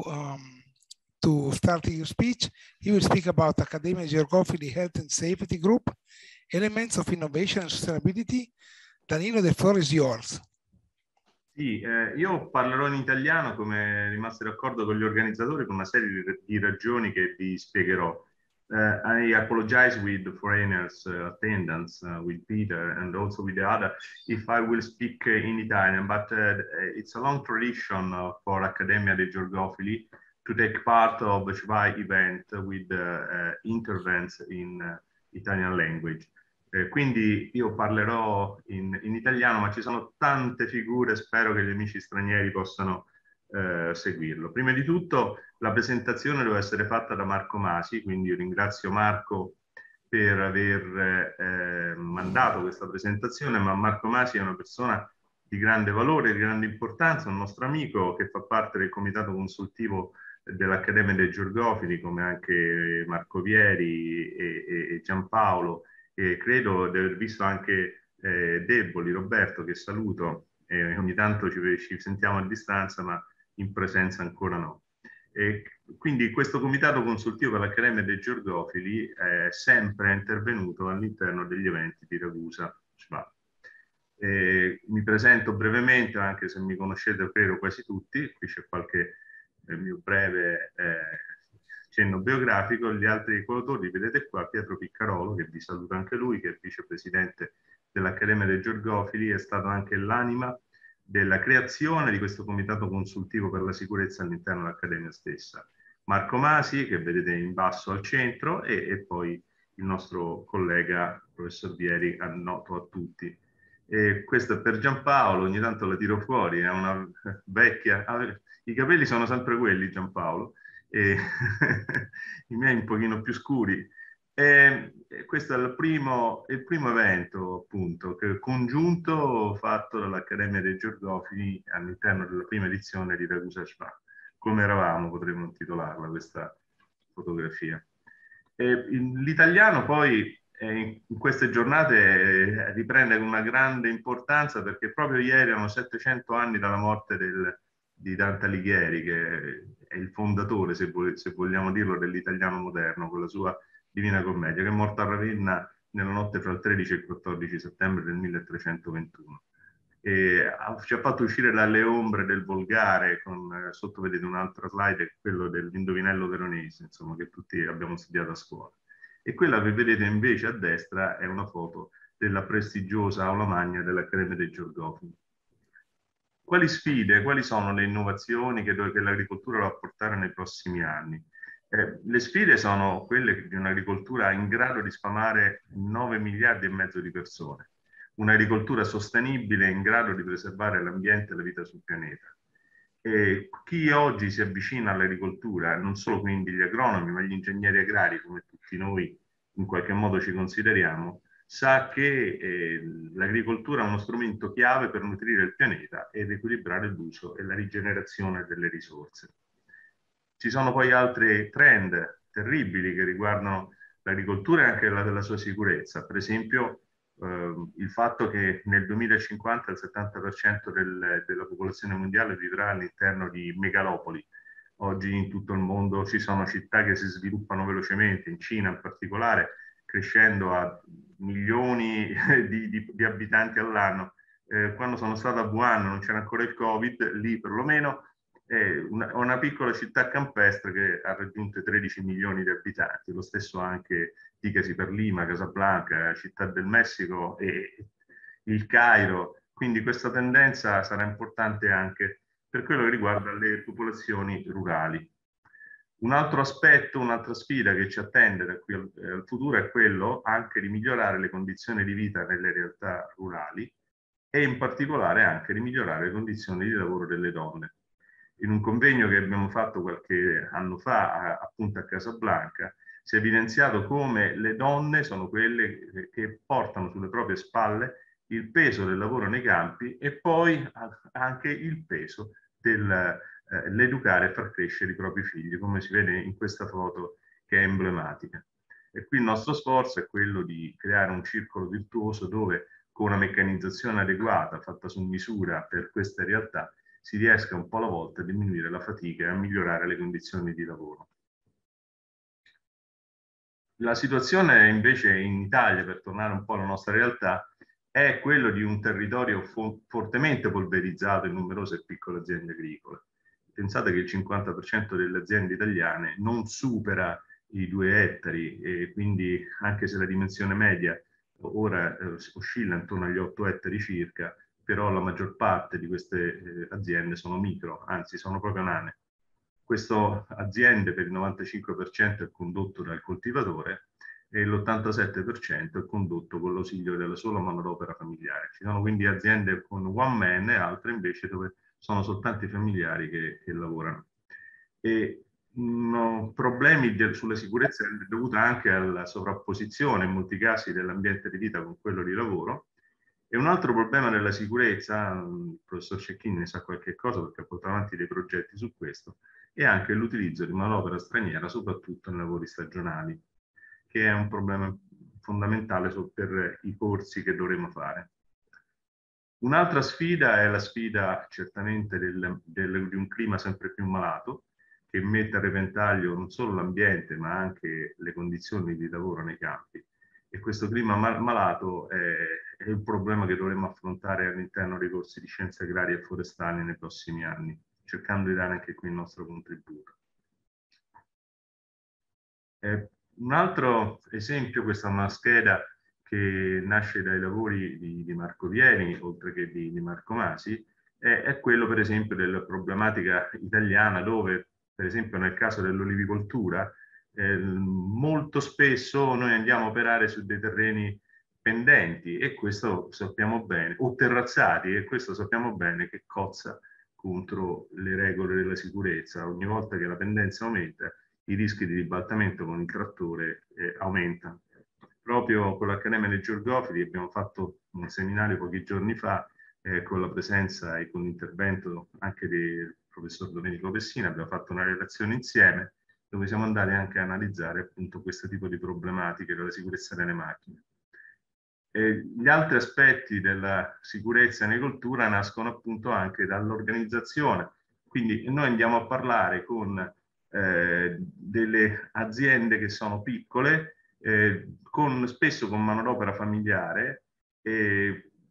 start his speech. He will speak about Accademia Georgophili Health and Safety Group, elements of innovation and sustainability. Danilo, the floor is yours. Sì, io parlerò in italiano come rimasto d'accordo con gli organizzatori con una serie di ragioni che vi spiegherò. I apologize with the foreigners' attendance, with Peter and also with the other, if I will speak in Italian, but it's a long tradition for Accademia dei Georgophili to take part of the SHVAI event with intervents in Italian language. Quindi io parlerò in italiano, ma ci sono tante figure, spero che gli amici stranieri possano seguirlo. Prima di tutto la presentazione deve essere fatta da Marco Masi, quindi io ringrazio Marco per aver mandato questa presentazione, ma Marco Masi è una persona di grande valore, di grande importanza, un nostro amico che fa parte del comitato consultivo dell'Accademia dei Georgophili, come anche Marco Vieri e Giampaolo, e credo di aver visto anche Deboli, Roberto, che saluto, e ogni tanto ci sentiamo a distanza, ma in presenza ancora no. E quindi questo comitato consultivo per l'Accademia dei Georgophili è sempre intervenuto all'interno degli eventi di Ragusa SHVAI. Mi presento brevemente, anche se mi conoscete credo quasi tutti, qui c'è qualche mio breve cenno biografico. Gli altri coautori vedete qua, Pietro Piccarolo, che vi saluto anche lui, che è vicepresidente dell'Accademia dei Georgophili, è stato anche l'anima della creazione di questo comitato consultivo per la sicurezza all'interno dell'Accademia stessa. Marco Masi, che vedete in basso al centro, e poi il nostro collega, professor Vieri, noto a tutti. E questo è per Giampaolo, ogni tanto la tiro fuori, è una vecchia... I capelli sono sempre quelli, Giampaolo, e i miei un pochino più scuri. Questo è il primo evento, appunto, congiunto fatto dall'Accademia dei Georgophili all'interno della prima edizione di Ragusa SHVAI. Come eravamo, potremmo intitolarla questa fotografia. L'italiano poi in queste giornate riprende con una grande importanza, perché proprio ieri erano 700 anni dalla morte di Dante Alighieri, che è il fondatore, se vogliamo dirlo, dell'italiano moderno, con la sua Divina Commedia, che è morto a Ravenna nella notte fra il 13 e il 14 settembre del 1321. ci ha fatto uscire dalle ombre del volgare, sotto vedete un'altra slide, quello dell'indovinello veronese, insomma, che tutti abbiamo studiato a scuola. E quella che vedete invece a destra è una foto della prestigiosa aula magna dell'Accademia dei Georgofili. Quali sfide, quali sono le innovazioni che l'agricoltura va a portare nei prossimi anni? Le sfide sono quelle di un'agricoltura in grado di sfamare 9 miliardi e mezzo di persone, un'agricoltura sostenibile in grado di preservare l'ambiente e la vita sul pianeta. E chi oggi si avvicina all'agricoltura, non solo quindi gli agronomi, ma gli ingegneri agrari, come tutti noi in qualche modo ci consideriamo, sa che l'agricoltura è uno strumento chiave per nutrire il pianeta ed equilibrare l'uso e la rigenerazione delle risorse. Ci sono poi altri trend terribili che riguardano l'agricoltura e anche della sua sicurezza. Per esempio, il fatto che nel 2050 il 70% della popolazione mondiale vivrà all'interno di megalopoli. Oggi in tutto il mondo ci sono città che si sviluppano velocemente, in Cina in particolare, crescendo a milioni di abitanti all'anno. Quando sono stato a Wuhan non c'era ancora il Covid, lì perlomeno è una piccola città campestre che ha raggiunto 13 milioni di abitanti, lo stesso anche dicasi per Lima, Casablanca, Città del Messico e il Cairo. Quindi questa tendenza sarà importante anche per quello che riguarda le popolazioni rurali. Un altro aspetto, un'altra sfida che ci attende da qui al futuro è quello anche di migliorare le condizioni di vita nelle realtà rurali e in particolare anche di migliorare le condizioni di lavoro delle donne. In un convegno che abbiamo fatto qualche anno fa appunto a Casablanca si è evidenziato come le donne sono quelle che portano sulle proprie spalle il peso del lavoro nei campi e poi anche il peso dell'educare e far crescere i propri figli, come si vede in questa foto che è emblematica. E qui il nostro sforzo è quello di creare un circolo virtuoso dove con una meccanizzazione adeguata, fatta su misura per queste realtà, si riesca un po' alla volta a diminuire la fatica e a migliorare le condizioni di lavoro. La situazione invece in Italia, per tornare un po' alla nostra realtà, è quello di un territorio fortemente polverizzato in numerose piccole aziende agricole. Pensate che il 50% delle aziende italiane non supera i 2 ettari e quindi anche se la dimensione media ora oscilla intorno agli 8 ettari circa, però la maggior parte di queste aziende sono micro, anzi sono proprio nane. Queste aziende per il 95% è condotto dal coltivatore e l'87% è condotto con l'ausilio della sola manodopera familiare. Ci sono quindi aziende con one man e altre invece dove sono soltanto i familiari che lavorano. E problemi sulla sicurezza dovuti anche alla sovrapposizione in molti casi dell'ambiente di vita con quello di lavoro. E un altro problema della sicurezza, il professor Cecchini ne sa qualche cosa perché ha portato avanti dei progetti su questo, è anche l'utilizzo di manodopera straniera, soprattutto nei lavori stagionali, che è un problema fondamentale per i corsi che dovremo fare. Un'altra sfida è la sfida certamente di un clima sempre più malato, che mette a repentaglio non solo l'ambiente, ma anche le condizioni di lavoro nei campi. E questo clima malato è un problema che dovremo affrontare all'interno dei corsi di scienze agrarie e forestali nei prossimi anni, cercando di dare anche qui il nostro contributo. Un altro esempio, questa è una scheda che nasce dai lavori di Marco Vieni, oltre che di Marco Masi, è quello per esempio della problematica italiana dove, per esempio nel caso dell'olivicoltura, molto spesso noi andiamo a operare su dei terreni pendenti e questo sappiamo bene, o terrazzati, e questo sappiamo bene che cozza contro le regole della sicurezza. Ogni volta che la pendenza aumenta, i rischi di ribaltamento con il trattore aumentano. Proprio con l'Accademia dei Georgofili abbiamo fatto un seminario pochi giorni fa con la presenza e con l'intervento anche del professor Domenico Pessina, abbiamo fatto una relazione insieme dove siamo andati anche a analizzare appunto questo tipo di problematiche della sicurezza delle macchine. Gli altri aspetti della sicurezza in agricoltura nascono appunto anche dall'organizzazione. Quindi noi andiamo a parlare con delle aziende che sono piccole, spesso con manodopera familiare, e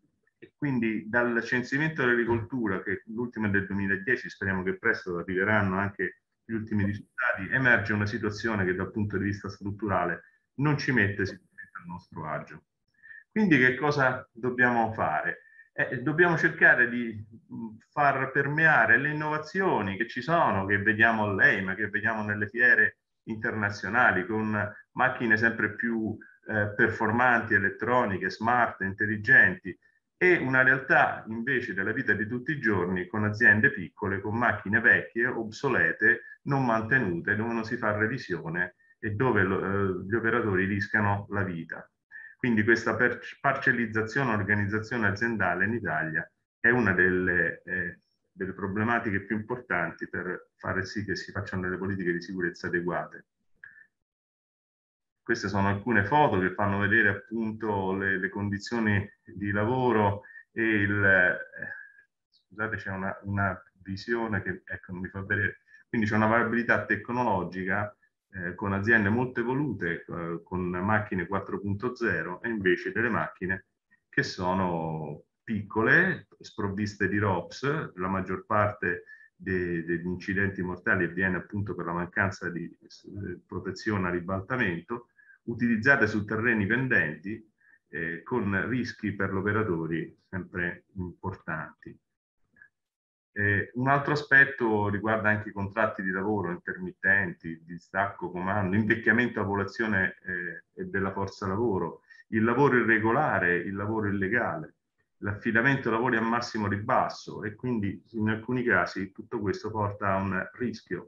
Quindi dal censimento dell'agricoltura, che l'ultimo è del 2010, speriamo che presto arriveranno anche gli ultimi risultati, emerge una situazione che dal punto di vista strutturale non ci mette sicuramente a nostro agio. Quindi che cosa dobbiamo fare? Dobbiamo cercare di far permeare le innovazioni che ci sono, che vediamo all'EIMA, che vediamo nelle fiere internazionali, con macchine sempre più performanti, elettroniche, smart, intelligenti, e una realtà invece della vita di tutti i giorni con aziende piccole, con macchine vecchie, obsolete, non mantenute, dove non si fa revisione e dove gli operatori rischiano la vita. Quindi questa parcellizzazione e organizzazione aziendale in Italia è una delle problematiche più importanti per fare sì che si facciano delle politiche di sicurezza adeguate. Queste sono alcune foto che fanno vedere appunto le condizioni di lavoro e scusate, c'è una visione che ecco, non mi fa vedere. Quindi c'è una variabilità tecnologica con aziende molto evolute, con macchine 4.0 e invece delle macchine che sono piccole, sprovviste di ROPS. La maggior parte degli incidenti mortali avviene appunto per la mancanza di protezione a ribaltamento, utilizzate su terreni pendenti con rischi per gli operatori sempre importanti. Un altro aspetto riguarda anche i contratti di lavoro intermittenti, distacco, comando, invecchiamento della popolazione e della forza lavoro, il lavoro irregolare, il lavoro illegale, l'affidamento lavori a massimo ribasso, e quindi in alcuni casi tutto questo porta a un rischio.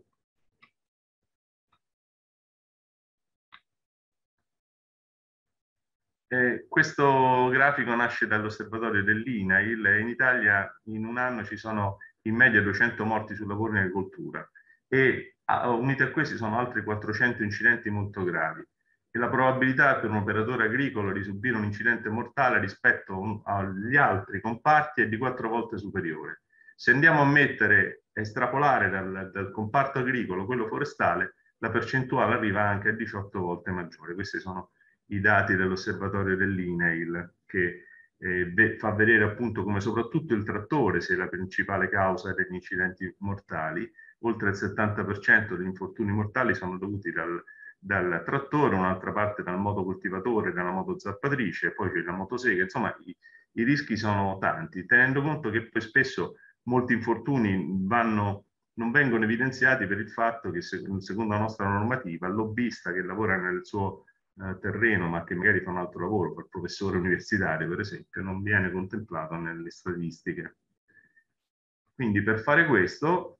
Questo grafico nasce dall'osservatorio dell'INAIL. In Italia in un anno ci sono in media 200 morti sul lavoro in agricoltura e uniti a questi sono altri 400 incidenti molto gravi. E la probabilità per un operatore agricolo di subire un incidente mortale rispetto agli altri comparti è di 4 volte superiore. Se andiamo a mettere, estrapolare dal comparto agricolo quello forestale, la percentuale arriva anche a 18 volte maggiore. Questi sono i dati dell'osservatorio dell'INAIL, che fa vedere appunto come soprattutto il trattore sia la principale causa degli incidenti mortali. Oltre il 70% degli infortuni mortali sono dovuti dal trattore, un'altra parte dal motocoltivatore, dalla motozappatrice, poi c'è la motosega. Insomma, i rischi sono tanti, tenendo conto che poi spesso molti infortuni non vengono evidenziati per il fatto che, secondo la nostra normativa, il lobbista che lavora nel suo terreno, ma che magari fa un altro lavoro, per professore universitario per esempio, non viene contemplato nelle statistiche. Quindi per fare questo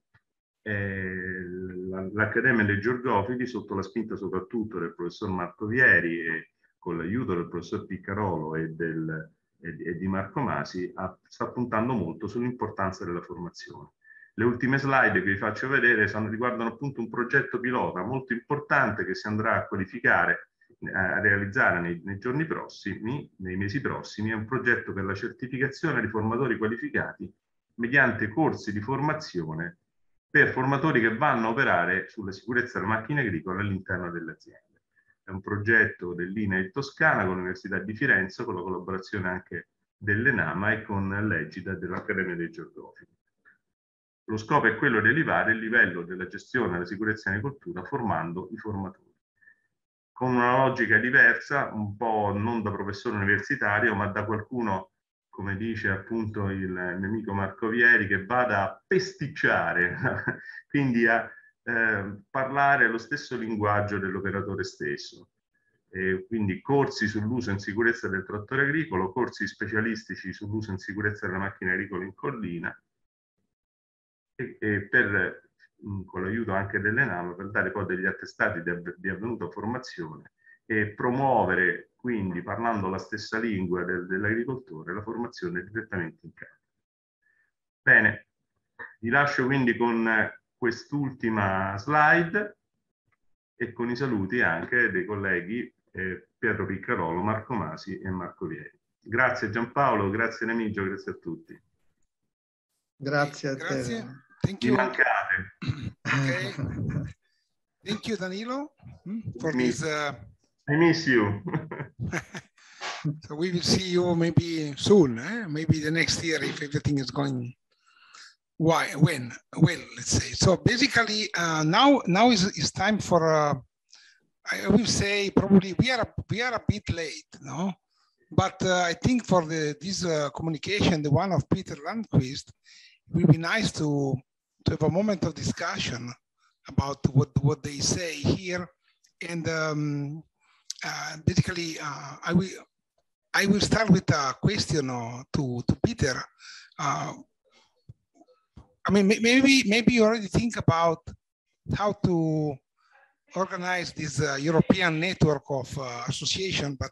l'Accademia dei Georgofili, sotto la spinta soprattutto del professor Marco Vieri e con l'aiuto del professor Piccarolo e di Marco Masi, sta puntando molto sull'importanza della formazione. Le ultime slide che vi faccio vedere riguardano appunto un progetto pilota molto importante che si andrà a qualificare, a realizzare nei giorni prossimi, nei mesi prossimi. È un progetto per la certificazione di formatori qualificati mediante corsi di formazione per formatori che vanno a operare sulla sicurezza delle macchine agricole all'interno delle aziende. È un progetto dell'INAIL Toscana con l'Università di Firenze, con la collaborazione anche dell'ENAMA e con l'egida dell'Accademia dei Georgofili. Lo scopo è quello di elevare il livello della gestione della sicurezza in agricoltura formando i formatori, con una logica diversa, un po' non da professore universitario, ma da qualcuno, come dice appunto il mio amico Marco Vieri, che vada a pesticciare, quindi a parlare lo stesso linguaggio dell'operatore stesso. Quindi corsi sull'uso in sicurezza del trattore agricolo, corsi specialistici sull'uso in sicurezza della macchina agricola in collina, e con l'aiuto anche dell'ENAM, per dare poi degli attestati di avvenuta formazione e promuovere, quindi parlando la stessa lingua dell'agricoltore, la formazione direttamente in campo. Bene, vi lascio quindi con quest'ultima slide e con i saluti anche dei colleghi Pietro Piccarolo, Marco Masi e Marco Vieri. Grazie Giampaolo, grazie Remigio, grazie a tutti. Grazie a te. Grazie. Thank you. Mi mancate. Okay. Thank you, Danilo, for this. I miss you. So we will see you maybe soon, maybe the next year if everything is going well, let's say. So basically, now is time for. I will say probably we are a bit late, no? But I think for this communication, the one of Peter Lundquist, it will be nice to have a moment of discussion about what they say here, and basically I will start with a question to Peter. I mean, maybe you already think about how to organize this European network of association, but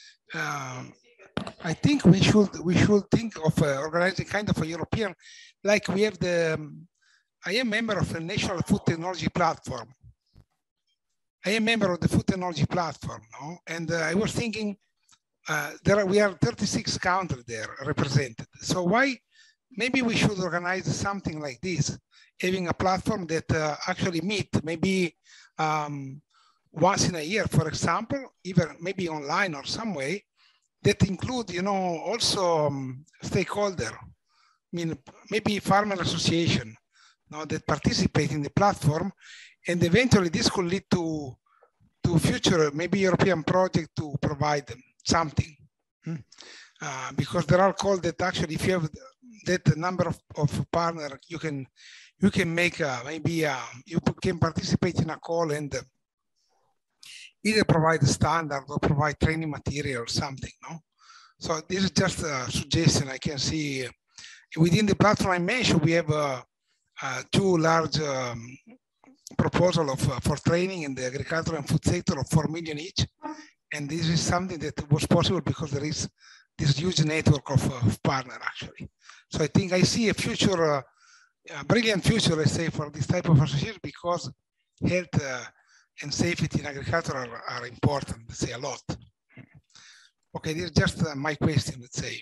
I think we should think of organizing kind of a European, like we have I am member of the National Food Technology Platform. I am member of the Food Technology Platform, no? And I was thinking, we are 36 countries there represented. So why, maybe we should organize something like this, having a platform that actually meet maybe once in a year, for example, even maybe online or some way, that include, also stakeholder. I mean, maybe farmer association, that participate in the platform, and eventually this could lead to future, maybe European project to provide them something. Because there are calls that actually, if you have that number of partners, you can make you can participate in a call and either provide a standard or provide training material or something, no? So this is just a suggestion I can see. Within the platform I mentioned, we have two large proposals for training in the agricultural and food sector of 4 million each. And this is something that was possible because there is this huge network of partners actually. So I think I see a future, a brilliant future, let's say, for this type of association, because health and safety in agriculture are important, let's say, a lot. Okay, this is just my question, let's say.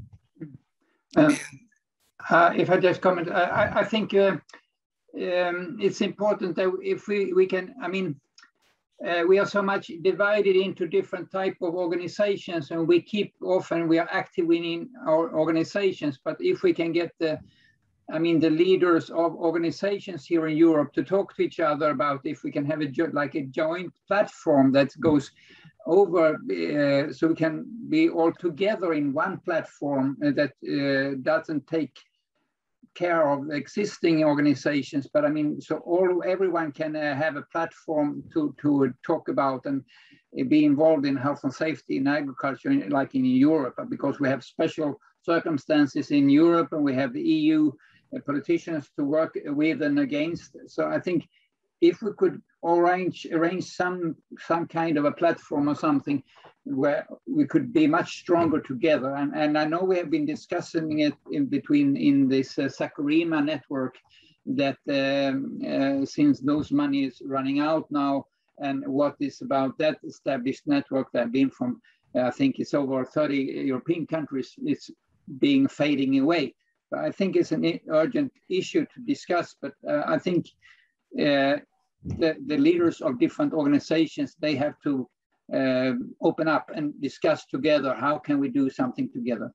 If I just comment, I think it's important that if we can, I mean, we are so much divided into different type of organizations, and we are active within our organizations. But if we can get the leaders of organizations here in Europe to talk to each other about if we can have a joint platform that goes over, so we can be all together in one platform that doesn't take care of existing organizations, but so everyone can have a platform to talk about and be involved in health and safety in agriculture, like in Europe, because we have special circumstances in Europe and we have the EU politicians to work with and against. So I think if we could arrange some kind of a platform or something where we could be much stronger together. And I know we have been discussing it in this Sakurima network, that since those money is running out now, and what is about that established network that have been from, I think it's over 30 European countries, it's being fading away. But I think it's an urgent issue to discuss, but I think the leaders of different organizations, they have to open up and discuss together, how can we do something together.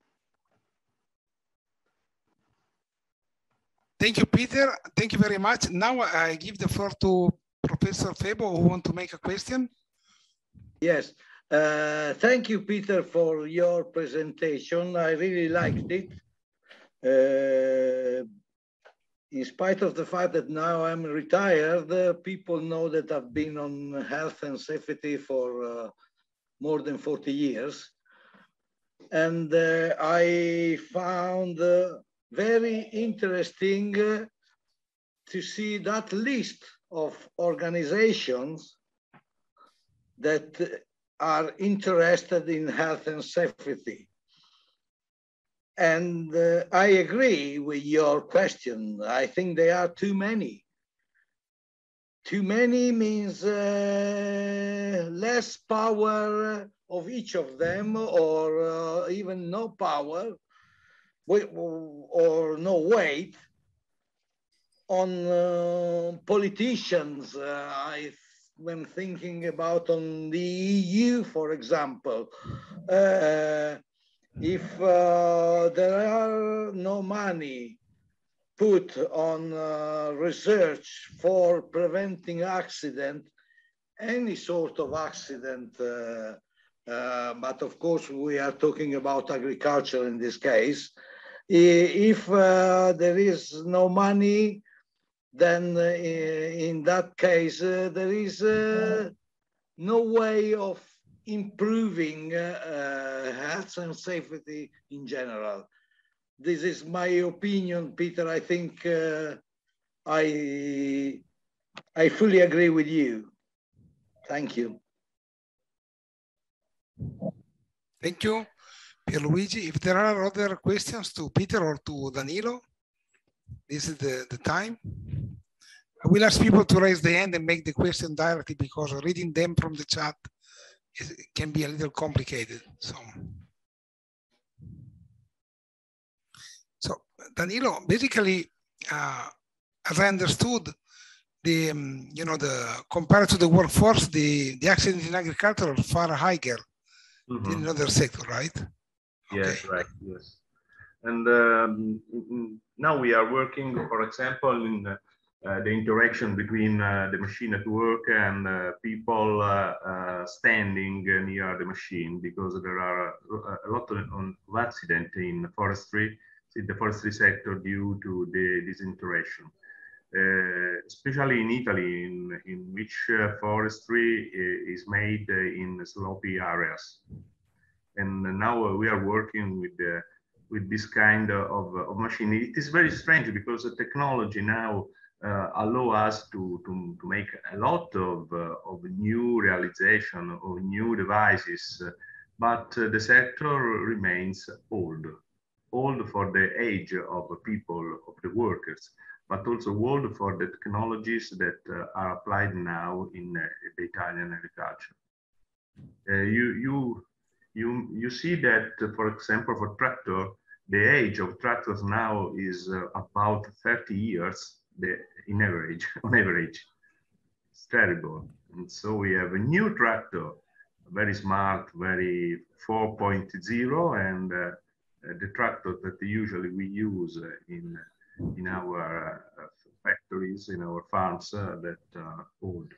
Thank you, Peter. Thank you very much. Now I give the floor to Professor Febo, who want to make a question. Yes, thank you, Peter, for your presentation. I really liked it. In spite of the fact that now I'm retired, people know that I've been on health and safety for more than 40 years. And I found very interesting to see that list of organizations that are interested in health and safety. And I agree with your question. I think there are too many. Too many means less power of each of them, or even no power or no weight on politicians. I when thinking about on the EU, for example, if there are no money put on research for preventing accident, any sort of accident, but of course we are talking about agriculture in this case. If there is no money, then in that case there is no way of improving health and safety in general. This is my opinion, Peter. I think I fully agree with you. Thank you. Thank you, Pierluigi. If there are other questions to Peter or to Danilo, this is the time. I will ask people to raise their hand and make the question directly, because reading them from the chat can be a little complicated. So Danilo, basically, as I understood, the compared to the workforce, the accidents in agriculture are far higher than in other sector, right? Yes, okay. Right. Yes, and now we are working, for example, in the interaction between the machine at work and people standing near the machine, because there are a lot of accidents in the forestry sector due to this interaction. Especially in Italy, in which forestry is made in slopey areas. And now we are working with this kind of machine. It is very strange, because the technology now allow us to make a lot of new realization of new devices, but the sector remains old for the age of people, of the workers, but also old for the technologies that are applied now in the Italian agriculture. You see that, for example, for tractor, the age of tractors now is about 30 years on average. It's terrible. And so we have a new tractor, very smart, very 4.0, and the tractor that usually we use in our factories, in our farms, that are old.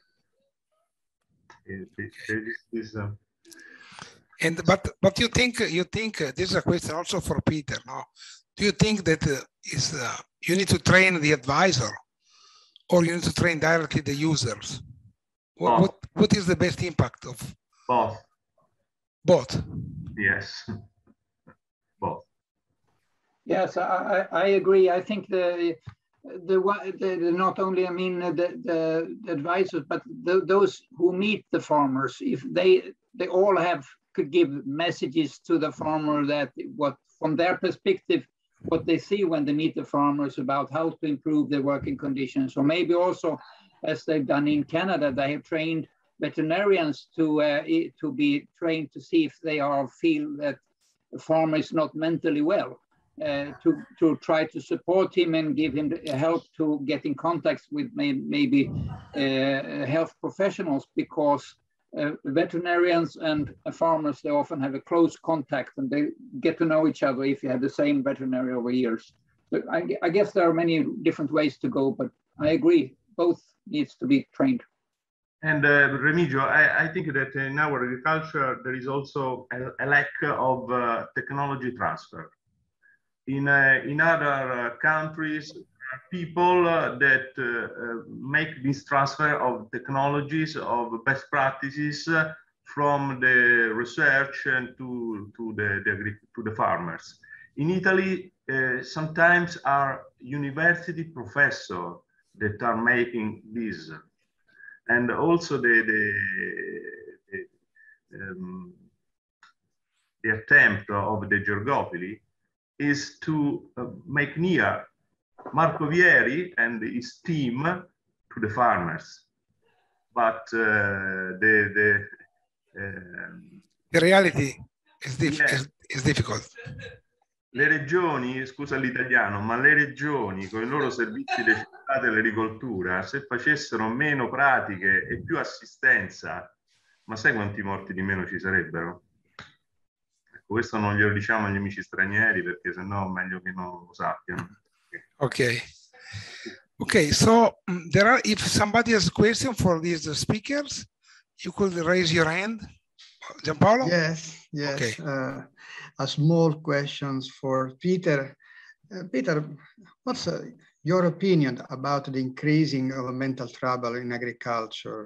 But you think this is a question also for Peter. No, do you think that you need to train the advisor, or you need to train directly the users? What is the best impact of both? Both. Yes. Both. Yes, I agree. I think the not only, I mean, the advisors, but those who meet the farmers, if they all could give messages to the farmer that what, from their perspective, what they see when they meet the farmers about how to improve their working conditions. Or maybe also, as they've done in Canada, they have trained veterinarians to be trained to see if they feel that the farmer is not mentally well, to try to support him and give him help to get in contact with maybe health professionals, because veterinarians and farmers, they often have a close contact and they get to know each other if you have the same veterinary over years. So I guess there are many different ways to go, but I agree, both needs to be trained. And Remigio, I think that in our agriculture, there is also a lack of technology transfer. In other countries, people that make this transfer of technologies, of best practices from the research and to the farmers. In Italy, sometimes are university professors that are making this, and also the attempt of the Gergopili is to make near Marco Vieri and his team to the farmers, but the reality is difficult. Le regioni, scusa l'italiano, ma le regioni con i loro servizi dell'agricoltura, se facessero meno pratiche e più assistenza, ma sai quanti morti di meno ci sarebbero? Ecco, questo non glielo diciamo agli amici stranieri, perché sennò è meglio che non lo sappiano. Okay. Okay, so there are, if somebody has a question for these speakers, you could raise your hand. Giampaolo? Yes, yes. Okay. A small questions for Peter. Peter, what's your opinion about the increasing of mental trouble in agriculture?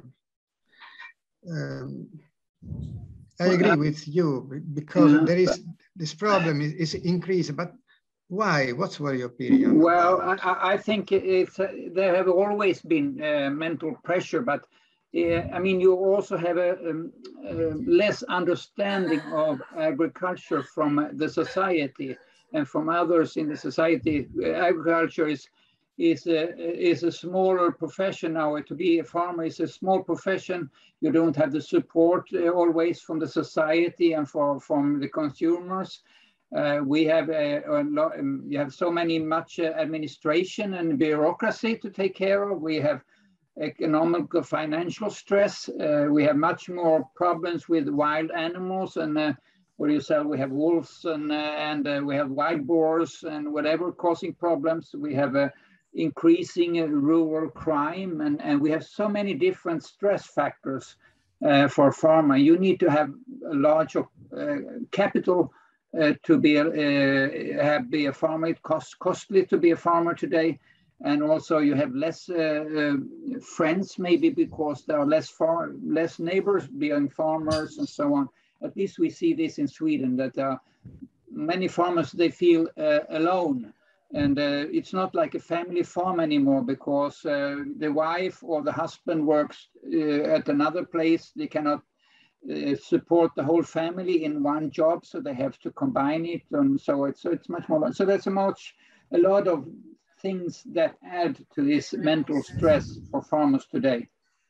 I agree with you, because there is this problem is increasing, but why? What's your opinion? Well, I think it's there have always been mental pressure, but I mean, you also have a less understanding of agriculture from the society and from others in the society. Agriculture is a smaller profession now. To be a farmer is a small profession. You don't have the support always from the society and from the consumers. We have you have so much administration and bureaucracy to take care of. We have economic financial stress. We have much more problems with wild animals, and what do you say? We have wolves and we have wild boars and whatever causing problems. We have increasing rural crime, and we have so many different stress factors for a farmer. You need to have a large capital to be a farmer. It costs costly to be a farmer today. And also you have less friends, maybe because there are less neighbors being farmers and so on. At least we see this in Sweden, that many farmers, they feel alone. And it's not like a family farm anymore, because the wife or the husband works at another place. They cannot support the whole family in one job, so they have to combine it. And so it's much more. So that's a lot of things that add to this mental stress for farmers today.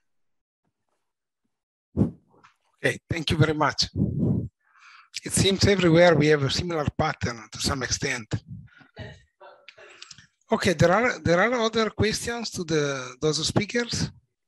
Okay, thank you very much. It seems everywhere we have a similar pattern to some extent. Okay, there are other questions to those speakers.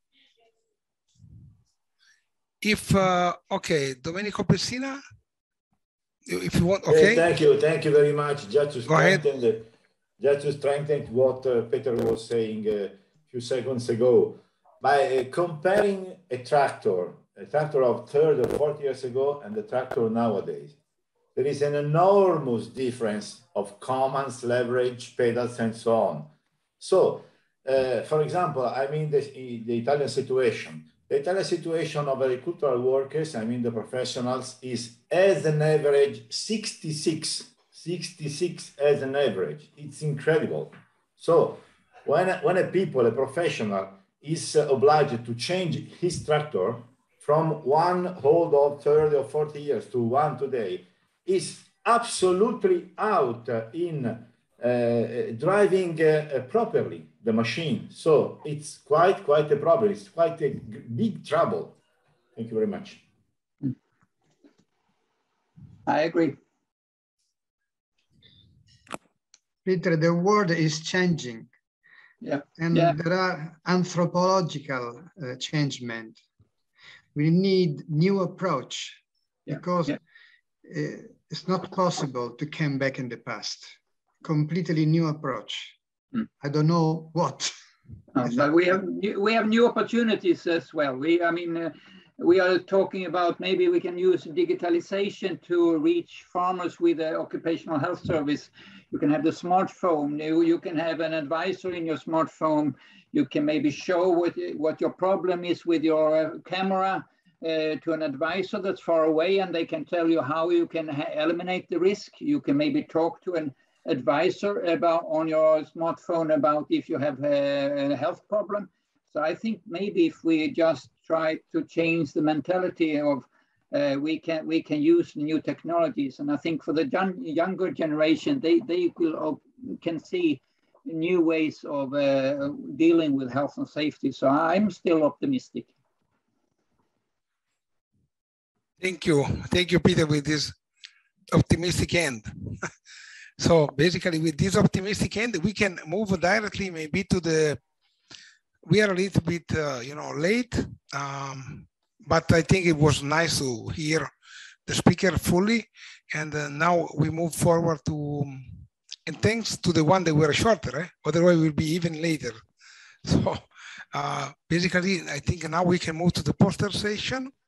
If okay, Domenico Pessina, if you want. Okay. Thank you very much. Just to strengthen what Peter was saying a few seconds ago, by comparing a tractor of 30 or 40 years ago and the tractor nowadays, there is an enormous difference of commands, leverage, pedals, and so on. So, for example, I mean the Italian situation. The Italian situation of agricultural workers, I mean the professionals, is as an average 66 as an average. It's incredible. So when a professional is obliged to change his tractor from one hold of 30 or 40 years to one today, is absolutely out in driving properly the machine. So it's quite a problem. It's quite a big trouble. Thank you very much. I agree. Peter, the world is changing. Yeah. And there are anthropological changement. We need new approach, because it's not possible to come back in the past. Completely new approach. I don't know what. But we have new opportunities as well. We are talking about maybe we can use digitalization to reach farmers with the occupational health service. You can have the smartphone. You can have an advisor in your smartphone. You can maybe show what your problem is with your camera to an advisor that's far away, and they can tell you how you can eliminate the risk. You can maybe talk to an advisor on your smartphone about if you have a health problem. So I think maybe if we just try to change the mentality of we can use new technologies, and I think for the younger generation, they can see new ways of dealing with health and safety. So I'm still optimistic. Thank you, Peter, with this optimistic end. So basically, with this optimistic end, we can move directly maybe to the we are a little bit, late, but I think it was nice to hear the speaker fully. And now we move forward to, and thanks to the one that were shorter, otherwise we'll be even later. So basically, I think now we can move to the poster session.